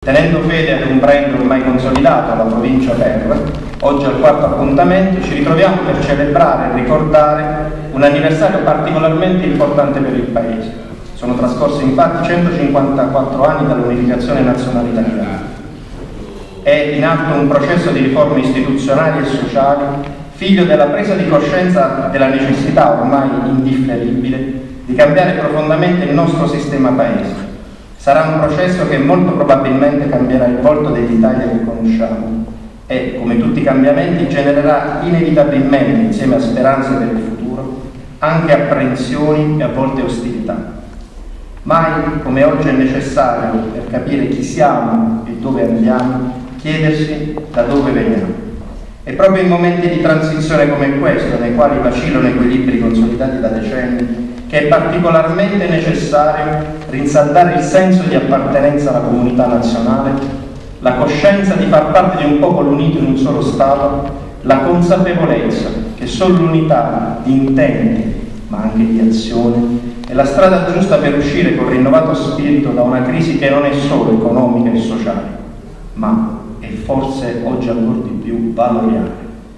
Tenendo fede ad un brand ormai consolidato, la provincia Per, oggi al quarto appuntamento ci ritroviamo per celebrare e ricordare un anniversario particolarmente importante per il Paese. Sono trascorsi infatti 154 anni dall'unificazione nazionale italiana. È in atto un processo di riforme istituzionali e sociali, figlio della presa di coscienza della necessità ormai indifferibile di cambiare profondamente il nostro sistema Paese. Sarà un processo che molto probabilmente cambierà il volto dell'Italia che conosciamo e, come tutti i cambiamenti, genererà inevitabilmente, insieme a speranze per il futuro, anche apprensioni e a volte ostilità. Mai come oggi è necessario, per capire chi siamo e dove andiamo, chiedersi da dove veniamo. E proprio in momenti di transizione come questo, nei quali vacillano equilibri consolidati da decenni, che è particolarmente necessario rinsaldare il senso di appartenenza alla comunità nazionale, la coscienza di far parte di un popolo unito in un solo Stato, la consapevolezza che solo l'unità di intenti, ma anche di azioni, è la strada giusta per uscire con rinnovato spirito da una crisi che non è solo economica e sociale, ma è forse oggi ancora di più valoriale.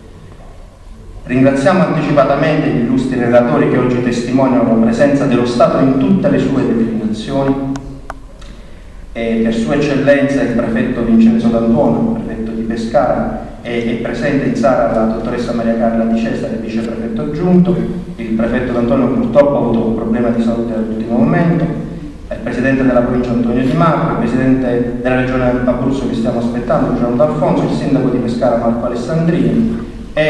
Ringraziamo anticipatamente gli illustri relatori che oggi testimoniano la presenza dello Stato in tutte le sue definizioni e per sua eccellenza il prefetto Vincenzo D'Antuono, prefetto di Pescara, è presente in sala la dottoressa Maria Carla Di Cesare, viceprefetto aggiunto. Il prefetto D'Antuono purtroppo ha avuto un problema di salute all'ultimo momento, il presidente della provincia Antonio Di Marco, il presidente della regione Abruzzo che stiamo aspettando, Gian D'Alfonso, il sindaco di Pescara Marco Alessandrini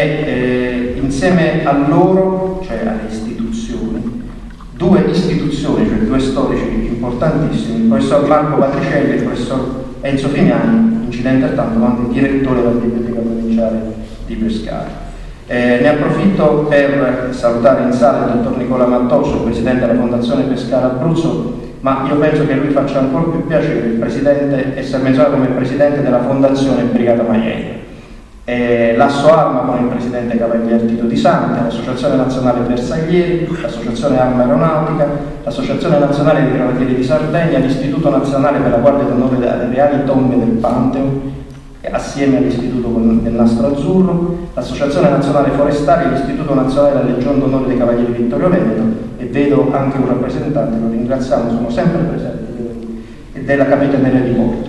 e insieme a loro, cioè alle istituzioni, due istituzioni, cioè due storici importantissimi, il professor Marco Patricielli e il professor Enzo Fimiani, incidente tanto anche direttore della Biblioteca Provinciale di Pescara. Ne approfitto per salutare in sala il dottor Nicola Mattoccio, presidente della Fondazione Pescara Abruzzo, ma io penso che lui faccia ancora più piacere il presidente essere menzionato come presidente della Fondazione Brigata Maiella. L'Asso Arma con il presidente Cavalier Tito Di Sante, l'Associazione Nazionale Bersaglieri, l'Associazione Arma Aeronautica, l'Associazione Nazionale dei Cavalieri di Sardegna, l'Istituto Nazionale per la Guardia d'Onore delle Reali Tombe del Pantheon, assieme all'Istituto del Nastro Azzurro, l'Associazione Nazionale Forestale, l'Istituto Nazionale della Legion d'Onore dei Cavalieri Vittorio Veneto, e vedo anche un rappresentante, lo ringraziamo, sono sempre presenti, della Capitaneria di Porto.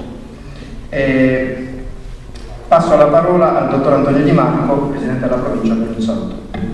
Passo la parola al dottor Antonio Di Marco, presidente della provincia, per un saluto.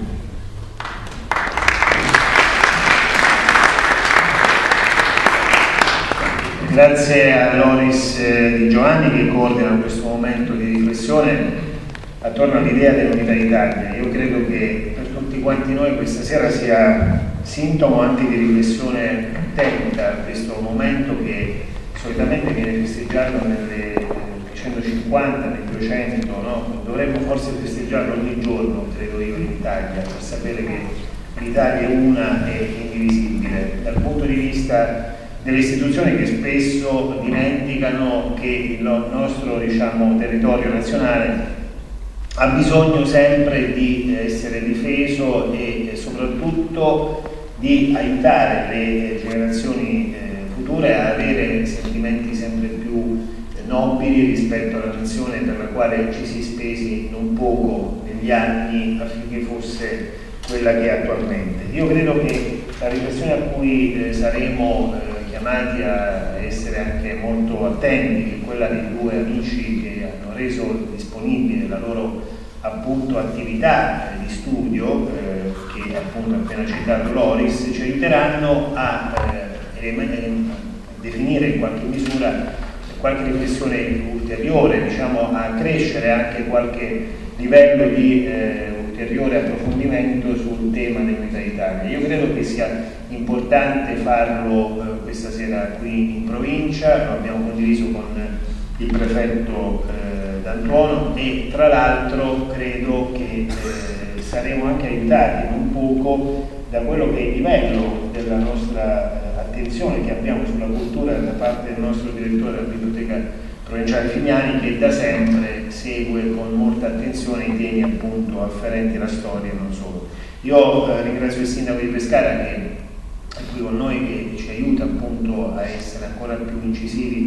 Grazie a Loris Di Giovanni che coordina questo momento di riflessione attorno all'idea dell'unità d'Italia. Io credo che per tutti quanti noi questa sera sia sintomo anche di riflessione tecnica, questo momento che solitamente viene festeggiato nelle 150, nel 200, no? Dovremmo forse festeggiarlo ogni giorno, credo io, in Italia, per sapere che l'Italia è una e indivisibile, dal punto di vista delle istituzioni che spesso dimenticano che il nostro, diciamo, territorio nazionale ha bisogno sempre di essere difeso e soprattutto di aiutare le generazioni future a avere sentimenti sempre più nobili rispetto alla nazione per la quale ci si spesi non poco negli anni affinché fosse quella che è attualmente. Io credo che la riflessione a cui saremo chiamati a essere anche molto attenti, che è quella dei due amici che hanno reso disponibile la loro appunto attività di studio, che appunto ha appena citato Loris, ci aiuteranno a definire in qualche misura qualche riflessione ulteriore, diciamo, a crescere anche qualche livello di ulteriore approfondimento sul tema dell'unità d'Italia. Io credo che sia importante farlo questa sera qui in provincia, lo abbiamo condiviso con il prefetto D'Antuono e tra l'altro credo che saremo anche aiutati non poco da quello che è il livello della nostra attenzione che abbiamo sulla cultura da parte del nostro direttore della Biblioteca Provinciale Fimiani, che da sempre segue con molta attenzione i temi appunto afferenti alla storia e non solo. Io ringrazio il sindaco di Pescara che è qui con noi, che ci aiuta appunto a essere ancora più incisivi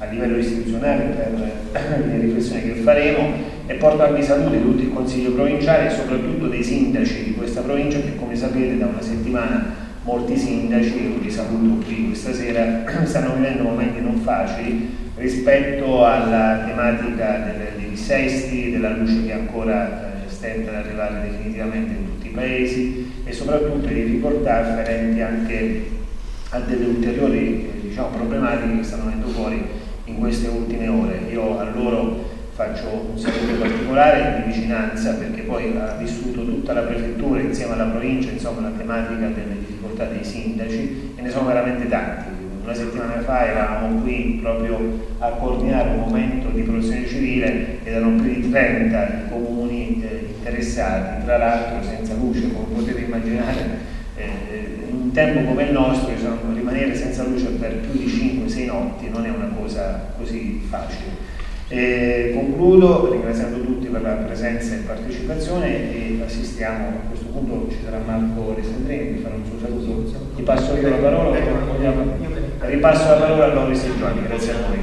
a livello istituzionale per le riflessioni che faremo, e porto anche i saluti di tutto il Consiglio provinciale e soprattutto dei sindaci di questa provincia, che come sapete da una settimana molti sindaci, e li saluto qui questa sera, stanno vivendo momenti non facili rispetto alla tematica dei dissesti, della luce che ancora stenta ad arrivare definitivamente in tutti i paesi, e soprattutto le difficoltà afferenti anche a delle ulteriori problematiche che stanno venendo fuori in queste ultime ore. Io a loro faccio un saluto particolare di vicinanza, perché poi ha vissuto tutta la prefettura insieme alla provincia, insomma, la tematica delle difficoltà dei sindaci, e ne sono veramente tanti. Una settimana fa eravamo qui proprio a coordinare un momento di protezione civile ed erano più di 30 i comuni interessati, tra l'altro senza luce, come potete immaginare. In un tempo come il nostro, rimanere senza luce per più di 5-6 notti non è una cosa così facile. Concludo ringraziando tutti per la presenza e partecipazione, e assistiamo, a questo punto ci sarà Marco Alessandrini che farà un suo saluto. Ti passo io la parola, ripasso la parola a Loris e Giovanni. Grazie a voi.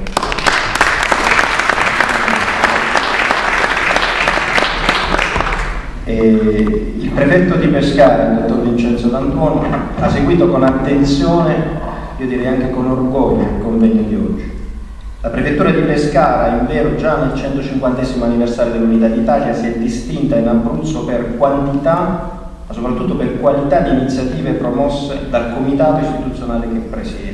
Il prefetto di Pescara, il dottor Vincenzo D'Antuono, ha seguito con attenzione, io direi anche con orgoglio, il convegno di oggi. La prefettura di Pescara, in vero, già nel 150° anniversario dell'Unità d'Italia, si è distinta in Abruzzo per quantità, ma soprattutto per qualità di iniziative promosse dal comitato istituzionale che presiede.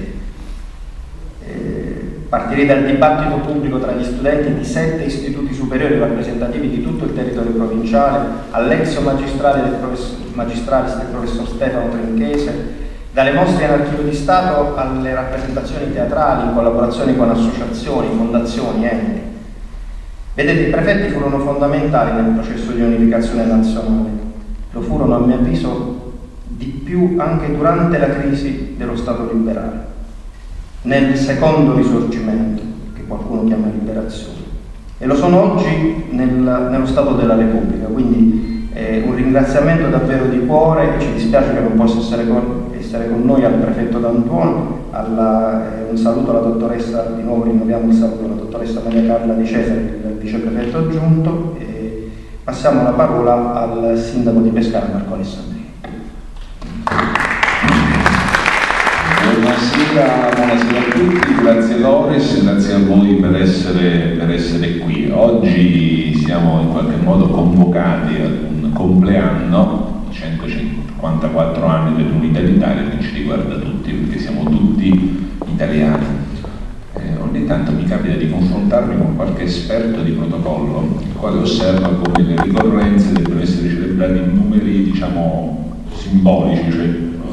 Partirei dal dibattito pubblico tra gli studenti di 7 istituti superiori rappresentativi di tutto il territorio provinciale, all'ex magistrale del professor Stefano Trinchese, dalle mostre in archivio di Stato alle rappresentazioni teatrali in collaborazione con associazioni, fondazioni, enti. Vedete, i prefetti furono fondamentali nel processo di unificazione nazionale. Lo furono, a mio avviso, di più anche durante la crisi dello Stato liberale, nel secondo risorgimento, che qualcuno chiama liberazione, e lo sono oggi nello Stato della Repubblica. Quindi un ringraziamento davvero di cuore, e ci dispiace che non possa essere con noi al prefetto D'Antuono, un saluto alla dottoressa, di nuovo rinnoviamo il saluto alla dottoressa Maria Carla Di Cesare, il viceprefetto aggiunto, e passiamo la parola al sindaco di Pescara, Marco Alessandrini. Buonasera a tutti, grazie Loris, grazie a voi per essere qui. Oggi siamo in qualche modo convocati ad un compleanno, 154 anni dell'Unità d'Italia, che ci riguarda tutti, perché siamo tutti italiani. Ogni tanto mi capita di confrontarmi con qualche esperto di protocollo, il quale osserva come le ricorrenze debbano essere celebrate in numeri, diciamo, simbolici, cioè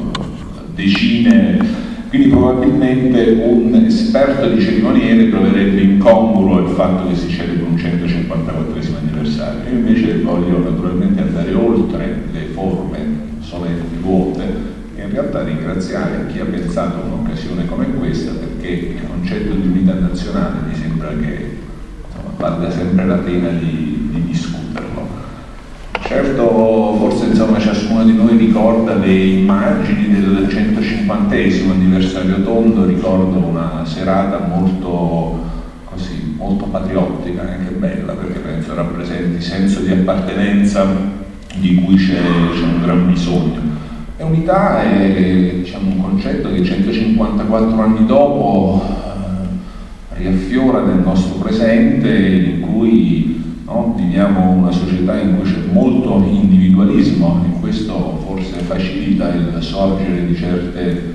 decine. Quindi probabilmente un esperto di ceremoniere troverebbe incongruo il fatto che si celebri un 154° anniversario. Io invece voglio naturalmente andare oltre le forme solenni vuote e in realtà ringraziare chi ha pensato a un'occasione come questa, perché il concetto di unità nazionale mi sembra che valga sempre la pena di discuterlo. Certo, forse ciascuno di noi ricorda le immagini del 150° anniversario tondo, ricordo una serata molto patriottica, anche bella, perché penso rappresenti senso di appartenenza di cui c'è un gran bisogno. E unità è un concetto che 154 anni dopo riaffiora nel nostro presente, in cui viviamo una società in cui c'è molto individualismo, e questo forse facilita il sorgere di certe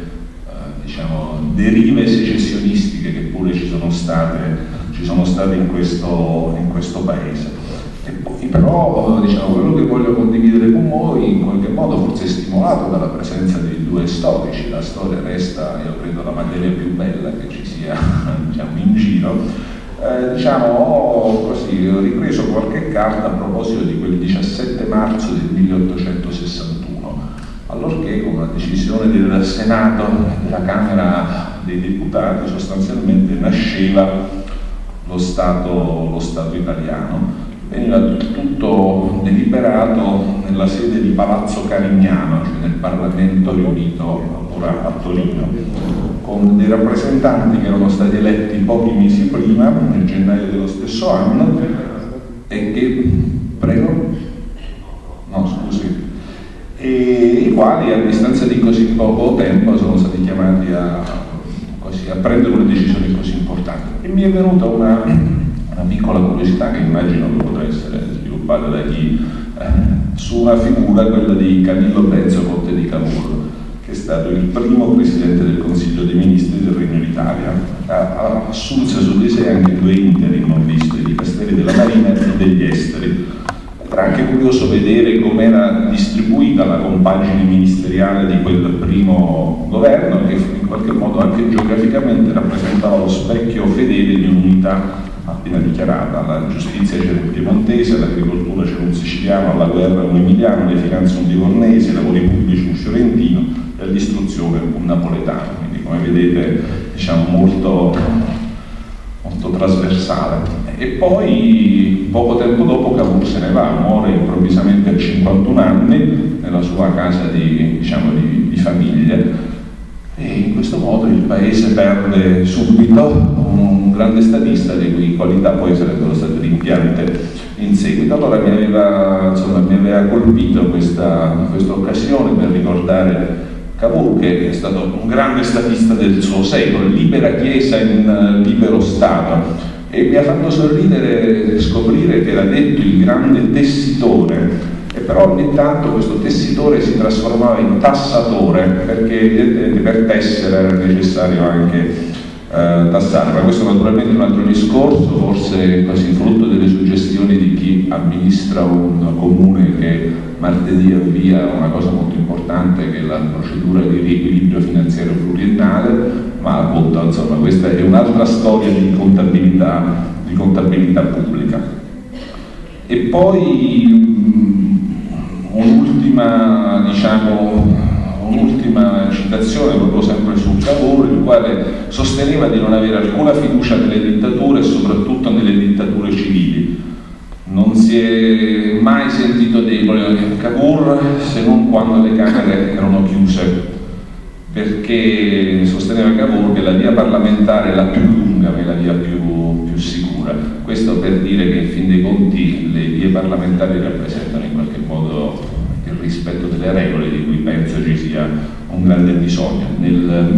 derive secessionistiche che pure ci sono state in questo paese. E poi però quello che voglio condividere con voi in qualche modo forse è stimolato dalla presenza dei due storici. La storia resta, io credo, la materia più bella che ci sia in giro. Ho ripreso qualche carta a proposito di quel 17 marzo del 1861, allorché con una decisione del Senato e della Camera dei Deputati sostanzialmente nasceva lo Stato italiano. veniva tutto deliberato nella sede di Palazzo Carignano, cioè nel Parlamento riunito ora a Torino, con dei rappresentanti che erano stati eletti pochi mesi prima, nel gennaio dello stesso anno, e che, prego? No, scusi. E i quali a distanza di così poco tempo sono stati chiamati a prendere una decisione così importante. E mi è venuta una piccola curiosità che immagino che potrà essere sviluppata da chi su una figura, quella di Camillo Benso, conte di Cavour, che è stato il primo presidente del Consiglio dei Ministri del Regno d'Italia. Ha assunse su di sé anche 2 interim ministri, di Castelli della Marina e degli Esteri. Era anche curioso vedere com'era distribuita la compagine ministeriale di quel primo governo, che in qualche modo anche geograficamente rappresentava lo specchio fedele di un'unità appena dichiarata. La giustizia c'era un piemontese, l'agricoltura c'era un siciliano, la guerra un emiliano, le finanze un livornese, i lavori pubblici un fiorentino e l'istruzione un napoletano. Quindi, come vedete, diciamo molto trasversale. E poi poco tempo dopo Cavour se ne va, muore improvvisamente a 51 anni nella sua casa di famiglia, e in questo modo il paese perde subito un grande statista, le cui qualità poi sarebbero state rimpiante in seguito. Allora mi aveva colpito questa occasione per ricordare Cavour, che è stato un grande statista del suo secolo, libera Chiesa in libero Stato, e mi ha fatto sorridere scoprire che era detto il grande tessitore, e però ogni tanto questo tessitore si trasformava in tassatore, perché evidentemente per tessere era necessario anche tassare. Ma questo naturalmente è un altro discorso, forse così frutto delle suggestioni di chi amministra un comune che martedì avvia una cosa molto importante, che è la procedura di riequilibrio finanziario pluriennale, ma appunto insomma questa è un'altra storia di contabilità pubblica. E poi un'ultima citazione proprio sempre su Cavour, il quale sosteneva di non avere alcuna fiducia nelle dittature e soprattutto nelle dittature civili. Non si è mai sentito debole Cavour, se non quando le Camere erano chiuse, perché sosteneva Cavour che la via parlamentare è la più lunga ma è la via più sicura. Questo per dire che in fin dei conti le vie parlamentari rappresentano in qualche modo il rispetto delle regole, di cui penso ci sia un grande bisogno nel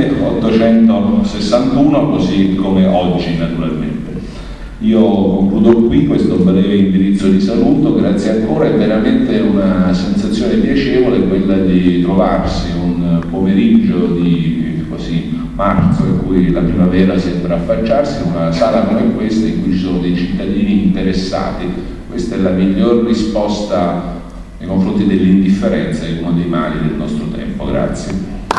1861, così come oggi naturalmente. Io concludo qui questo breve indirizzo di saluto, grazie ancora, è veramente una sensazione piacevole quella di trovarsi un pomeriggio di marzo, in cui la primavera sembra affacciarsi, in una sala come questa in cui ci sono dei cittadini interessati. Questa è la miglior risposta nei confronti dell'indifferenza, è uno dei mali del nostro tempo. Grazie.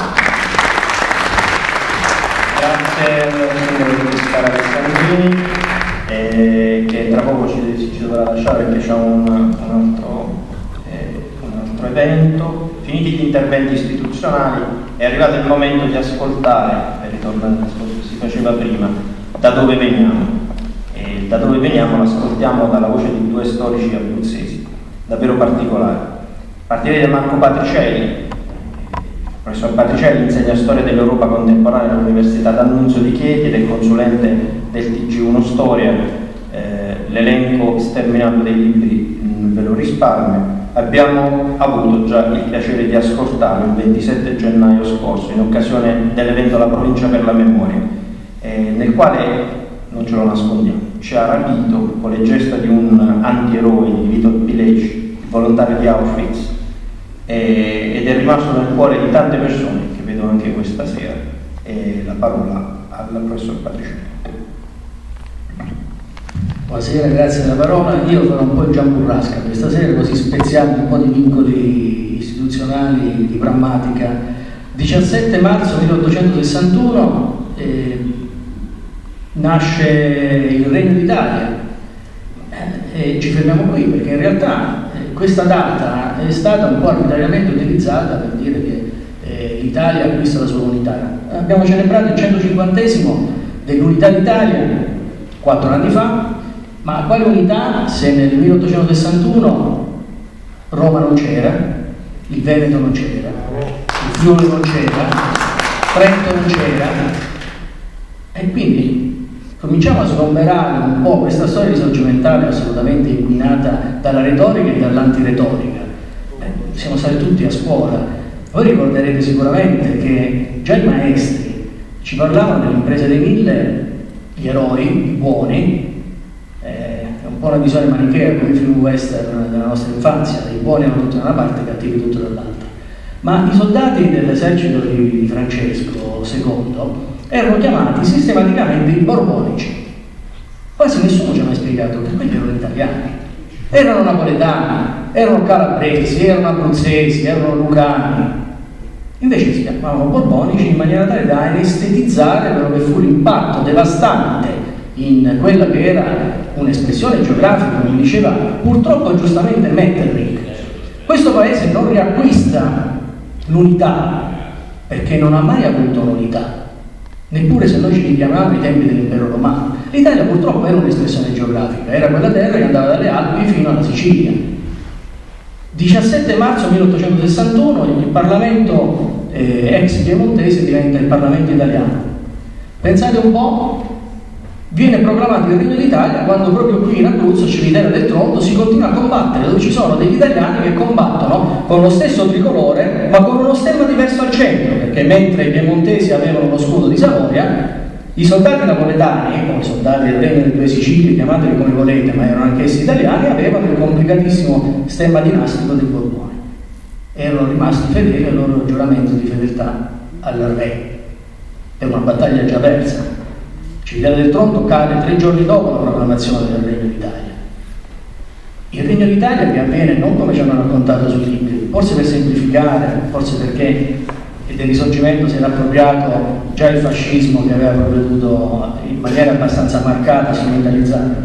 Grazie all'onorevole Alessandrini, che tra poco ci dovrà lasciare perché c'è un altro evento. Finiti gli interventi istituzionali, è arrivato il momento di ascoltare, per ritornare al discorso che si faceva prima, da dove veniamo. E da dove veniamo l'ascoltiamo dalla voce di 2 storici abruzzesi, davvero particolari. Partirei da Marco Patricielli. Il professor Patricielli insegna storia dell'Europa contemporanea all'Università d'Annunzio di Chieti ed è consulente del TG1 Storia. L'elenco sterminato dei libri ve lo risparmio. Abbiamo avuto già il piacere di ascoltarlo il 27 gennaio scorso in occasione dell'evento La Provincia per la Memoria, nel quale, non ce lo nascondiamo, ci ha rapito con le gesta di un antieroe di Vito Pileci, il volontario di Auschwitz, ed è rimasto nel cuore di tante persone che vedo anche questa sera. La parola al professor Patricielli. Buonasera, grazie della parola. Io farò un po' il giamburrasca questa sera, così spezziamo un po' di vincoli istituzionali di grammatica. 17 marzo 1861 nasce il Regno d'Italia, e ci fermiamo qui perché in realtà questa data è stata un po' arbitrariamente utilizzata per dire che l'Italia acquista la sua unità. Abbiamo celebrato il 150° dell'unità d'Italia 4 anni fa, Ma quale unità se nel 1861 Roma non c'era, il Veneto non c'era, il Friuli non c'era, Trento non c'era, e quindi cominciamo a sgomberare un po' questa storia risorgimentale assolutamente inquinata dalla retorica e dall'antiretorica. Siamo stati tutti a scuola. Voi ricorderete sicuramente che già i maestri ci parlavano dell'impresa dei 1000, gli eroi, i buoni, è un po' una visione manichea come i film western della nostra infanzia, i buoni erano tutti da una parte, i cattivi tutti dall'altra. Ma i soldati dell'esercito di Francesco II erano chiamati sistematicamente i borbonici. Quasi nessuno ci ha mai spiegato che quelli erano italiani, erano napoletani, erano calabresi, erano abruzzesi, erano lucani. Invece si chiamavano borbonici in maniera tale da anestetizzare quello che fu l'impatto devastante in quella che era un'espressione geografica, come diceva purtroppo giustamente Metternich. Questo paese non riacquista l'unità perché non ha mai avuto l'unità, neppure se noi ci richiamiamo ai tempi dell'impero romano. L'Italia purtroppo era un'espressione geografica, era quella terra che andava dalle Alpi fino alla Sicilia. 17 marzo 1861 il Parlamento ex piemontese diventa il Parlamento italiano. Pensate un po', viene proclamato il Regno d'Italia quando proprio qui in Abruzzo, Cimitero del Tronto, si continua a combattere, dove ci sono degli italiani che combattono con lo stesso tricolore ma con uno stemma diverso al centro, perché mentre i piemontesi avevano lo scudo di Savoia, i soldati napoletani, come i soldati del Regno delle Due Sicilie, chiamateli come volete, ma erano anch'essi italiani, avevano il complicatissimo stemma dinastico del Borbone. Erano rimasti fedeli al loro giuramento di fedeltà al re. È una battaglia già persa. Cimitero del Tronto cade 3 giorni dopo la proclamazione del Regno d'Italia. Il Regno d'Italia che avviene non come ci hanno raccontato sui libri, forse per semplificare, forse perché del Risorgimento si era appropriato già il fascismo che aveva provveduto in maniera abbastanza marcata, strumentalizzata.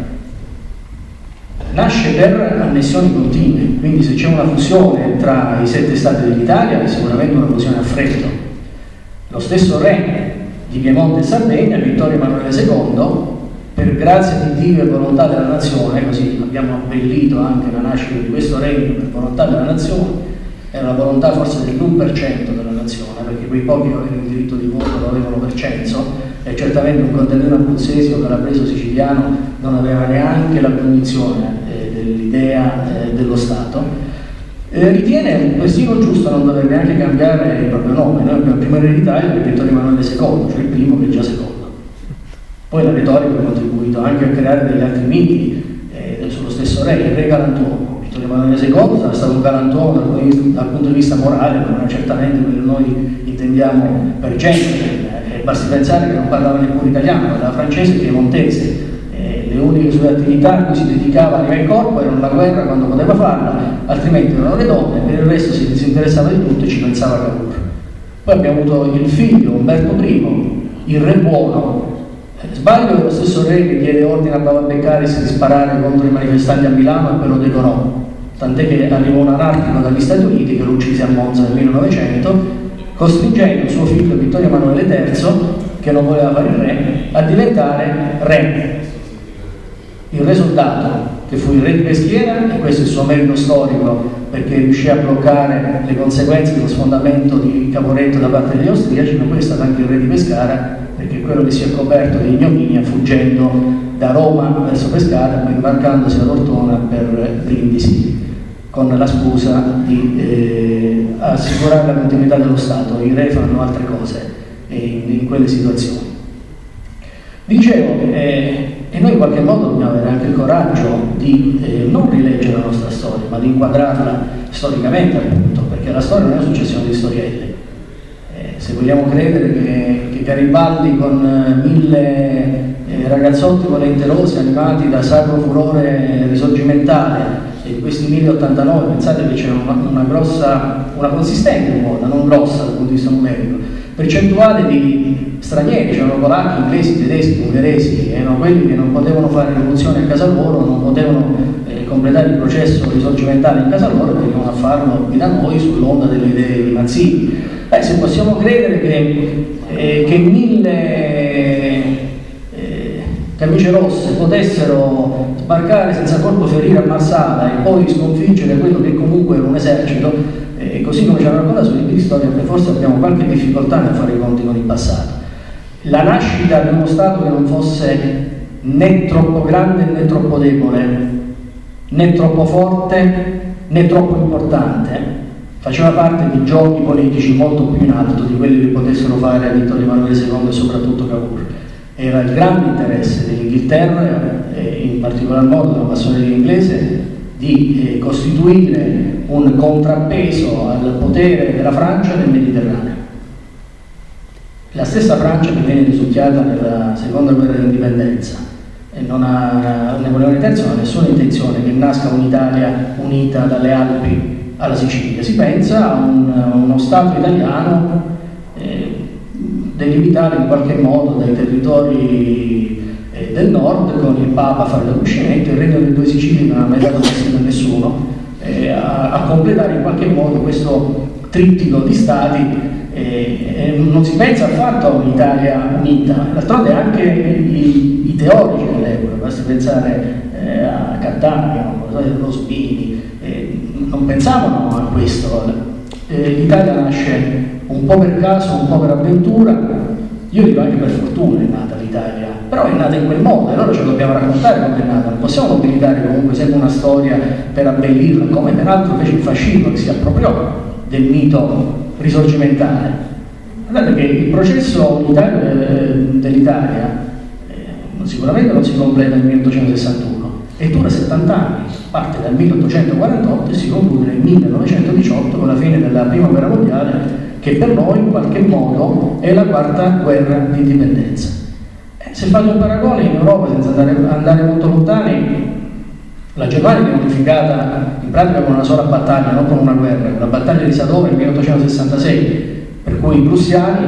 Nasce per annessioni continue, quindi se c'è una fusione tra i 7 stati dell'Italia è sicuramente una fusione a freddo. Lo stesso re di Piemonte e Sardegna, Vittorio Emanuele II, per grazia di Dio e volontà della nazione, così abbiamo abbellito anche la nascita di questo regno per volontà della nazione, era la volontà forse dell'1% della nazione, perché quei pochi che avevano il diritto di voto lo avevano per censo, e certamente un contadino abruzzese o calabrese siciliano non aveva neanche la cognizione dell'idea dello Stato. Ritiene persino giusto non dover neanche cambiare il proprio nome. Noi abbiamo il primo re d'Italia che è Vittorio Emanuele II, cioè il primo che è già secondo. Poi la retorica ha contribuito anche a creare degli altri miti sullo stesso re, il re galantuomo. Vittorio Emanuele II sarà stato un galantuomo dal punto di vista morale, ma non è certamente quello che noi intendiamo per gente. Basti pensare che non parlava neppure italiano, parlava francese e piemontese. Le uniche sue attività a cui si dedicava a livello in corpo erano la guerra quando poteva farla, altrimenti erano le donne, per il resto si disinteressava di tutto e ci pensava Cavour. Poi abbiamo avuto il figlio, Umberto I, il re buono. Sbaglio è lo stesso re che diede ordine a Bava Beccaris di sparare contro i manifestanti a Milano e quello decorò, tant'è che arrivò un artico dagli Stati Uniti che lo uccise a Monza nel 1900, costringendo suo figlio Vittorio Emanuele III, che non voleva fare il re, a diventare re. Il re soldato, che fu il re di Peschiera, e questo è il suo merito storico perché riuscì a bloccare le conseguenze dello sfondamento di Caporetto da parte degli austriaci, ma poi è stato anche il re di Pescara, perché è quello che si è coperto di ignominia fuggendo da Roma verso Pescara, poi imbarcandosi ad Ortona per Brindisi, con la scusa di assicurare la continuità dello Stato. I re fanno altre cose in quelle situazioni. Dicevo, e noi in qualche modo dobbiamo avere anche il coraggio di non rileggere la nostra storia, ma di inquadrarla storicamente, appunto, perché la storia non è una successione di storielle. Se vogliamo credere che Garibaldi con 1000 ragazzotti volenterosi animati da sacro furore risorgimentale, e in questi 1089 pensate che c'era una consistente quota, non grossa dal punto di vista numerico, percentuale di stranieri, c'erano polacchi, inglesi, tedeschi, ungheresi, erano quelli che non potevano fare rivoluzione a casa loro, non potevano completare il processo risorgimentale in casa loro, venivano a farlo qui da noi sull'onda delle idee di Mazzini. Se possiamo credere che 1000 camicie rosse potessero sbarcare senza colpo ferire a Marsala e poi sconfiggere quello che comunque era un esercito, così come ci hanno raccontato sui libri di storia, forse abbiamo qualche difficoltà nel fare i conti con il passato. La nascita di uno Stato che non fosse né troppo grande né troppo debole, né troppo forte né troppo importante, faceva parte di giochi politici molto più in alto di quelli che potessero fare Vittorio Emanuele II e soprattutto Cavour. Era il grande interesse dell'Inghilterra, e in particolar modo della massoneria inglese, di costituire un contrappeso al potere della Francia nel Mediterraneo. La stessa Francia che viene risucchiata nella seconda guerra d'indipendenza e Napoleone III non ha nessuna intenzione che nasca un'Italia unita dalle Alpi alla Sicilia. Si pensa a uno Stato italiano delimitato in qualche modo dai territori del nord, con il Papa a fare da cuscinetto, il Regno delle Due Sicilie non ha mai dato a nessuno, a completare in qualche modo questo trittico di stati. Non si pensa affatto a un'Italia unita. D'altronde anche i teorici dell'epoca, basti pensare a Cattaneo, Rosbini, non pensavano a questo. L'Italia nasce un po' per caso, un po' per avventura, io dico anche per fortuna è nata l'Italia, però è nata in quel modo e allora ce lo dobbiamo raccontare come è nata. Non possiamo nobilitare comunque sempre una storia per abbellirla, come peraltro fece il fascismo, che si appropriò del mito risorgimentale. Guardate che il processo unitario dell'Italia sicuramente non si completa nel 1861 e dura 70 anni, parte dal 1848 e si conclude nel 1918 con la fine della prima guerra mondiale, che per noi in qualche modo è la quarta guerra di indipendenza. Se fate un paragone in Europa, senza andare molto lontani, la Germania viene unificata in pratica con una sola battaglia, non con una guerra, la battaglia di Sadova nel 1866, per cui i prussiani,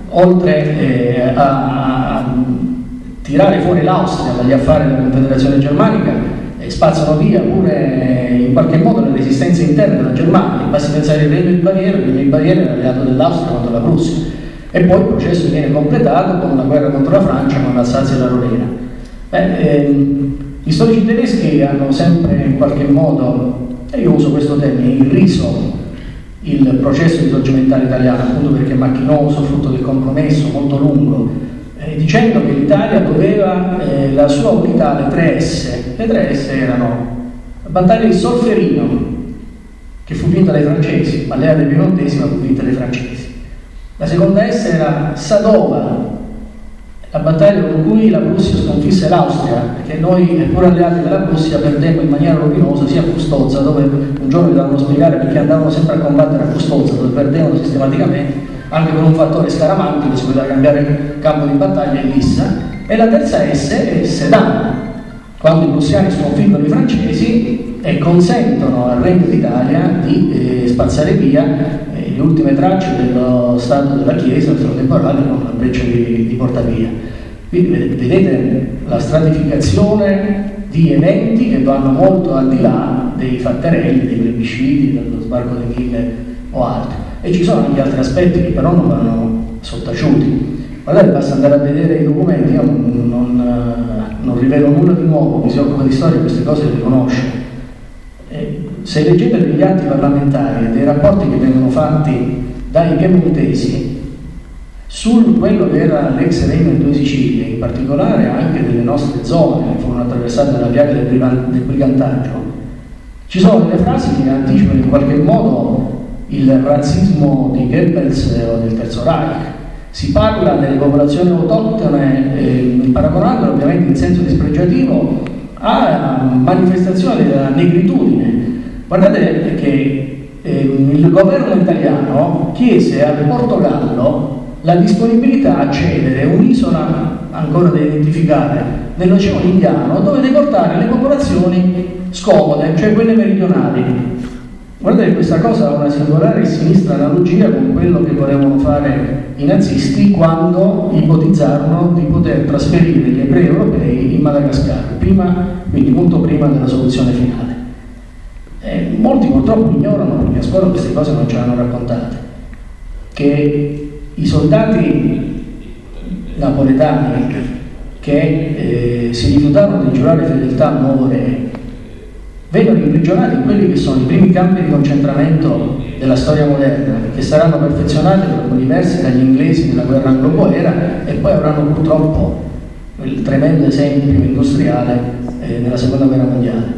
oltre a tirare fuori l'Austria dagli affari della Confederazione Germanica, spazzano via pure in qualche modo le resistenze interne della Germania. Basti pensare al Regno di Baviera, il Regno di Baviera era alleato dell'Austria contro la Prussia, e poi il processo viene completato con la guerra contro la Francia, con l'Alsazia e la Lorena. Gli storici tedeschi hanno sempre in qualche modo, e io uso questo termine, irriso il processo risorgimentale italiano, appunto perché è macchinoso, frutto del compromesso, molto lungo, dicendo che l'Italia doveva la sua unità alle 3S. Le 3S erano la battaglia di Solferino, che fu vinta dai francesi, ma l'era del Piemontesi fu vinta dai francesi. La seconda S era Sadova, la battaglia con cui la Prussia sconfisse l'Austria, perché noi, pur alleati della Prussia, perdemmo in maniera rovinosa sia a Custozza, dove un giorno vi dovevano spiegare perché andavano sempre a combattere a Custozza, dove perdevano sistematicamente, anche con un fattore Scaramanti, che si poteva cambiare campo di battaglia, in Lissa. E la terza S è Sedan, quando i prussiani sconfiggono i francesi e consentono al Regno d'Italia di spazzare via le ultime tracce dello Stato della Chiesa, il temporale, con la breccia di Portavia. Quindi vedete la stratificazione di eventi che vanno molto al di là dei fatterelli, dei plebisciti, dello sbarco di Mille o altro. E ci sono anche altri aspetti che però non vanno sottaciuti. Guardate, basta andare a vedere i documenti, io non rivelo nulla di nuovo, chi si occupa di storia queste cose le conosce. Se leggete degli atti parlamentari e dei rapporti che vengono fatti dai piemontesi su quello che era l'ex Regno delle Due Sicilie, in particolare anche delle nostre zone che furono attraversate dalla piaga del brigantaggio, ci sono delle frasi che anticipano in qualche modo il razzismo di Goebbels o del Terzo Reich. Si parla delle popolazioni autoctone, paragonandolo ovviamente in senso dispregiativo a manifestazioni della negritudine. Guardate che il governo italiano chiese al Portogallo la disponibilità a cedere un'isola ancora da identificare nell'Oceano Indiano, dove deportare le popolazioni scomode, cioè quelle meridionali. Guardate, questa cosa ha una singolare e sinistra analogia con quello che volevano fare i nazisti quando ipotizzarono di poter trasferire gli ebrei europei in Madagascar, quindi molto prima della soluzione finale. Molti purtroppo ignorano, perché a scuola queste cose non ce l'hanno raccontate, che i soldati napoletani che si rifiutarono di giurare fedeltà al nuovo re, vennero imprigionati in quelli che sono i primi campi di concentramento della storia moderna, che saranno perfezionati per alcuni versi dagli inglesi nella guerra anglo-boera e poi avranno purtroppo il tremendo esempio industriale nella seconda guerra mondiale.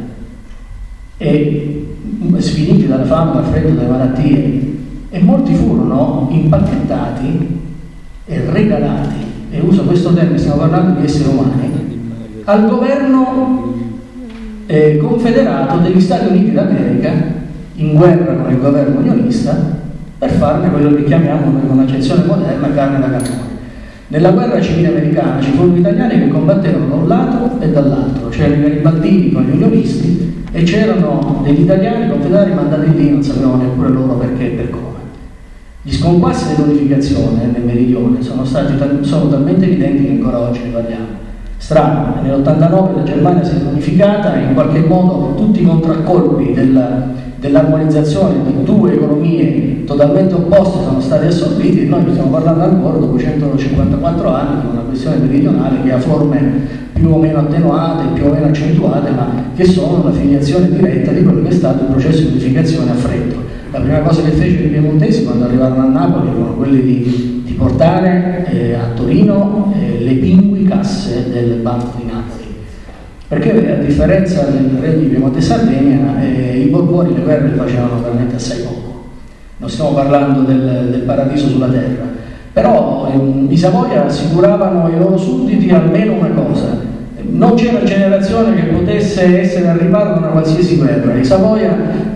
E sfiniti dalla fame, dal freddo, dalle malattie, e molti furono impacchettati e regalati, e uso questo termine, stiamo parlando di esseri umani, al governo confederato degli Stati Uniti d'America, in guerra con il governo unionista, per farne quello che chiamiamo noi con accezione moderna carne da cannone. Nella guerra civile americana ci furono italiani che combattevano da un lato e dall'altro, c'erano i garibaldini con gli unionisti e c'erano degli italiani confederati mandati lì, non sapevano neppure loro perché e per come. Gli sconquassi dell'unificazione nel meridione sono talmente evidenti che ancora oggi ne parliamo. Strano, nell'89 la Germania si è unificata e in qualche modo tutti i contraccolpi dell'armonizzazione di due economie totalmente opposte sono stati assorbiti, e noi stiamo parlando ancora dopo 154 anni di una questione meridionale che ha forme più o meno attenuate, più o meno accentuate, ma che sono una filiazione diretta di quello che è stato il processo di unificazione a freddo. La prima cosa che fecero i piemontesi quando arrivarono a Napoli furono quelli di portare a Torino le pingui casse del Banco di Napoli, perché a differenza del regno di Piemonte e Sardegna i Borboni le guerre le facevano veramente assai poco. Non stiamo parlando del paradiso sulla terra, però i Savoia assicuravano ai loro sudditi almeno una cosa: non c'era generazione che potesse essere al riparo da una qualsiasi guerra. I Savoia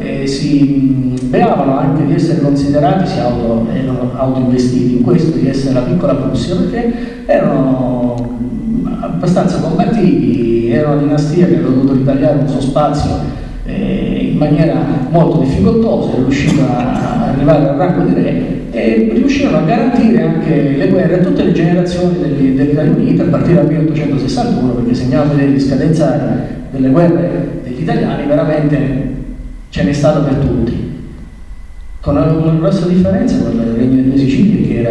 si beavano anche di essere considerati, erano autoinvestiti in questo, di essere la piccola Prussia, perché erano abbastanza combattivi, era una dinastia che aveva dovuto ritagliare un suo spazio in maniera molto difficoltosa, è riuscita a arrivare al rango di re e riuscirono a garantire anche le guerre a tutte le generazioni dell'Italia Unita a partire dal 1861, perché se andiamo a vedere gli scadenzari delle guerre degli italiani veramente ce n'è stato per tutti, con una grossa differenza con il Regno delle Sicilie,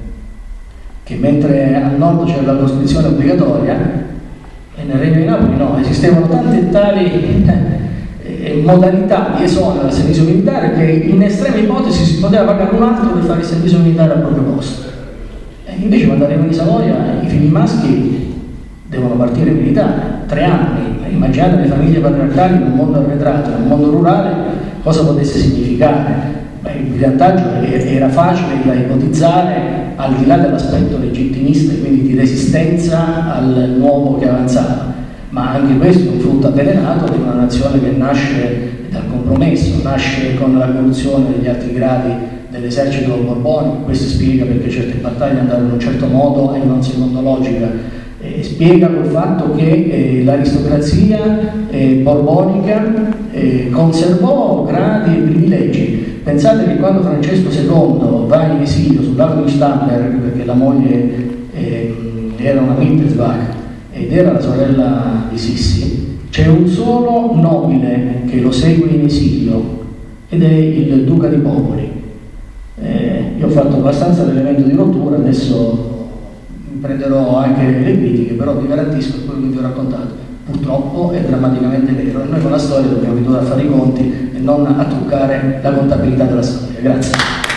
che mentre al nord c'era la coscrizione obbligatoria e nel Regno di Napoli no, esistevano tante e tali modalità di esonero dal servizio militare che in estrema ipotesi si poteva pagare un altro per fare il servizio militare al proprio posto. E invece quando arrivano in Savoia i figli maschi devono partire militari, 3 anni. Immaginate le famiglie patriarcali in un mondo arretrato, in un mondo rurale, cosa potesse significare. Il vantaggio era facile da ipotizzare al di là dell'aspetto legittimista e quindi di resistenza al nuovo che avanzava, ma anche questo è un frutto avvelenato di una nazione che nasce dal compromesso, nasce con la corruzione degli alti gradi dell'esercito borbonico. Questo spiega perché certe battaglie andarono in un certo modo e non secondo logica. Spiega col fatto che l'aristocrazia borbonica conservò gradi e privilegi. Pensate che quando Francesco II va in esilio sul lago di Starnberg, perché la moglie era una Wittelsbach ed era la sorella di Sissi, c'è un solo nobile che lo segue in esilio ed è il Duca di Popoli. Io ho fatto abbastanza l'elemento di rottura, adesso prenderò anche le critiche, però vi garantisco che quello che vi ho raccontato purtroppo è drammaticamente vero e noi con la storia dobbiamo abituare a fare i conti e non a truccare la contabilità della storia. Grazie.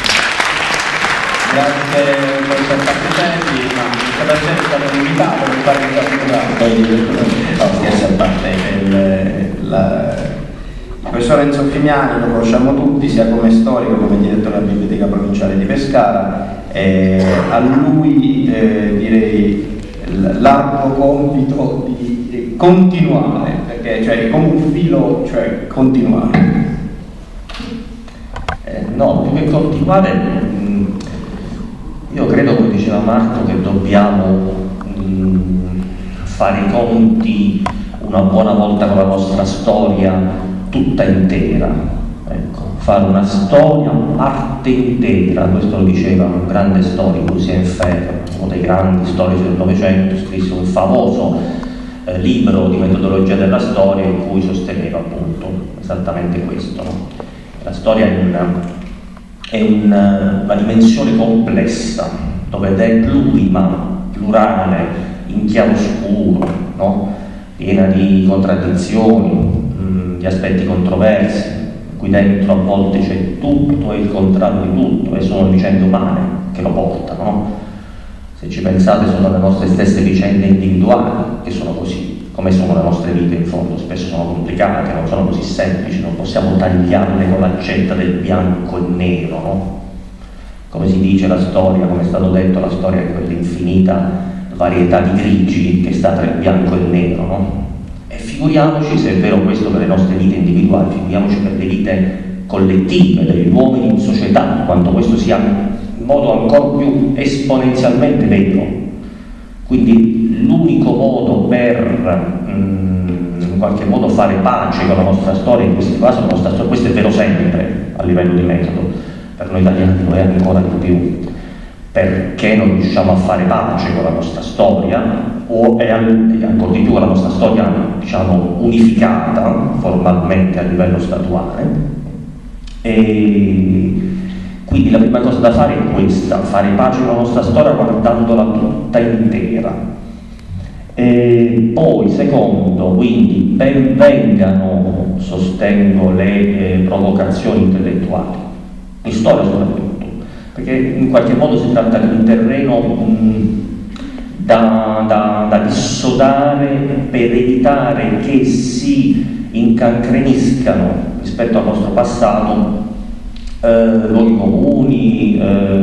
Grazie per i partecipanti, ma questa persona è stata invitata per fare il professor Enzo Fimiani lo conosciamo tutti, sia come storico come direttore della Biblioteca Provinciale di Pescara. A lui direi l'arduo compito di continuare, perché è come un filo, cioè continuare. No, più che continuare, io credo, come diceva Marco, che dobbiamo fare i conti una buona volta con la nostra storia tutta intera. Ecco, fare una storia, parte intera, questo lo diceva un grande storico, Lucien Febvre, uno dei grandi storici del Novecento, scrisse un famoso libro di metodologia della storia in cui sosteneva appunto esattamente questo, no? La storia è una dimensione complessa, dove è plurima, plurale, in chiaroscuro, no? Piena di contraddizioni, di aspetti controversi, in cui dentro a volte c'è tutto e il contrario di tutto, e sono vicende umane che lo portano, no? Se ci pensate sono le nostre stesse vicende individuali che sono così, come sono le nostre vite in fondo, spesso sono complicate, non sono così semplici, non possiamo tagliarle con l'accetta del bianco e nero, no? Come si dice la storia, come è stato detto, la storia è quell'infinita varietà di grigi che sta tra il bianco e il nero, no? E figuriamoci, se è vero questo per le nostre vite individuali, figuriamoci per le vite collettive, degli uomini in società, quanto questo sia in modo ancora più esponenzialmente vero. Quindi l'unico modo per in qualche modo fare pace con la nostra storia, in questo caso la nostra storia, questo è vero sempre a livello di metodo, per noi italiani lo è ancora di più, perché non riusciamo a fare pace con la nostra storia, e ancora di più con la nostra storia, diciamo, unificata formalmente a livello statuale. E quindi la prima cosa da fare è questa, fare pace con la nostra storia guardandola tutta intera. E poi, secondo, quindi ben vengano, sostengo, le provocazioni intellettuali, in storia soprattutto, perché in qualche modo si tratta di un terreno da dissodare per evitare che si incancreniscano rispetto al nostro passato luoghi comuni,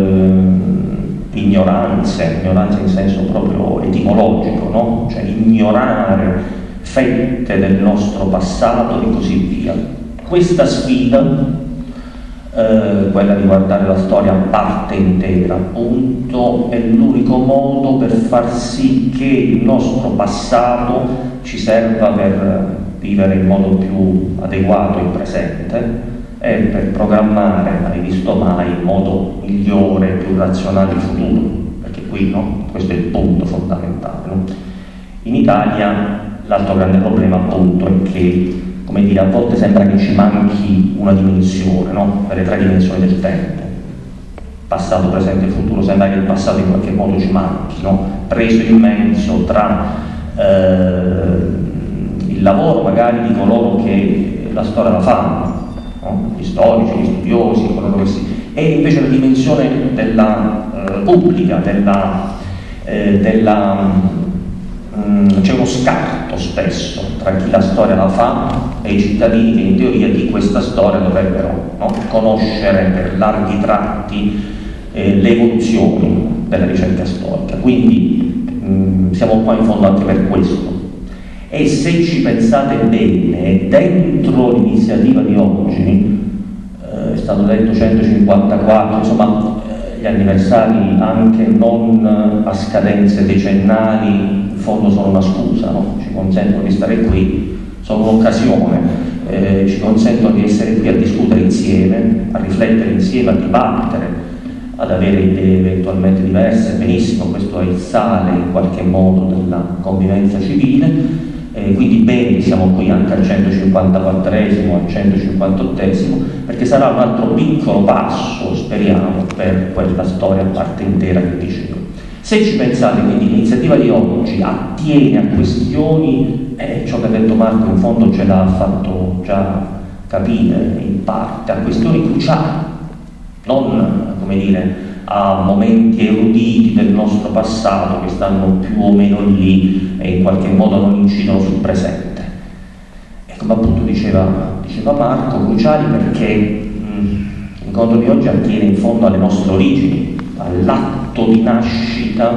ignoranze in senso proprio etimologico, no? Cioè ignorare fette del nostro passato e così via. Questa sfida, quella di guardare la storia a parte intera, appunto, è l'unico modo per far sì che il nostro passato ci serva per vivere in modo più adeguato il presente e per programmare, mai visto mai, in modo migliore, più razionale il futuro, perché qui, no? Questo è il punto fondamentale, no? In Italia l'altro grande problema, appunto, è che, come dire, a volte sembra che ci manchi una dimensione, no? Per le tre dimensioni del tempo, passato, presente e futuro, sembra che il passato in qualche modo ci manchi, no? Preso in mezzo tra il lavoro magari di coloro che la storia la fanno, no? Gli storici, gli studiosi, coloro che si... e invece la dimensione della pubblica, c'è uno scarto spesso tra chi la storia la fa e i cittadini che in teoria di questa storia dovrebbero, no? Conoscere per larghi tratti le evoluzioni della ricerca storica. Quindi siamo qua in fondo anche per questo. E se ci pensate bene, dentro l'iniziativa di oggi, è stato detto 154, insomma, gli anniversari anche non a scadenze decennali, in fondo sono una scusa, no? Ci consentono di stare qui, sono un'occasione, ci consentono di essere qui a discutere insieme, a riflettere insieme, a dibattere, ad avere idee eventualmente diverse. Benissimo, questo è il sale in qualche modo della convivenza civile. Quindi bene, siamo qui anche al 154esimo, al 158esimo, perché sarà un altro piccolo passo, speriamo, per quella storia a parte intera che dicevo. Se ci pensate, quindi l'iniziativa di oggi attiene a questioni, ciò che ha detto Marco in fondo ce l'ha fatto già capire in parte, a questioni cruciali, non, come dire, a momenti eruditi del nostro passato che stanno più o meno lì e in qualche modo non incidono sul presente. E come appunto diceva Marco, cruciali perché l'incontro di oggi attiene in fondo alle nostre origini, all'atto di nascita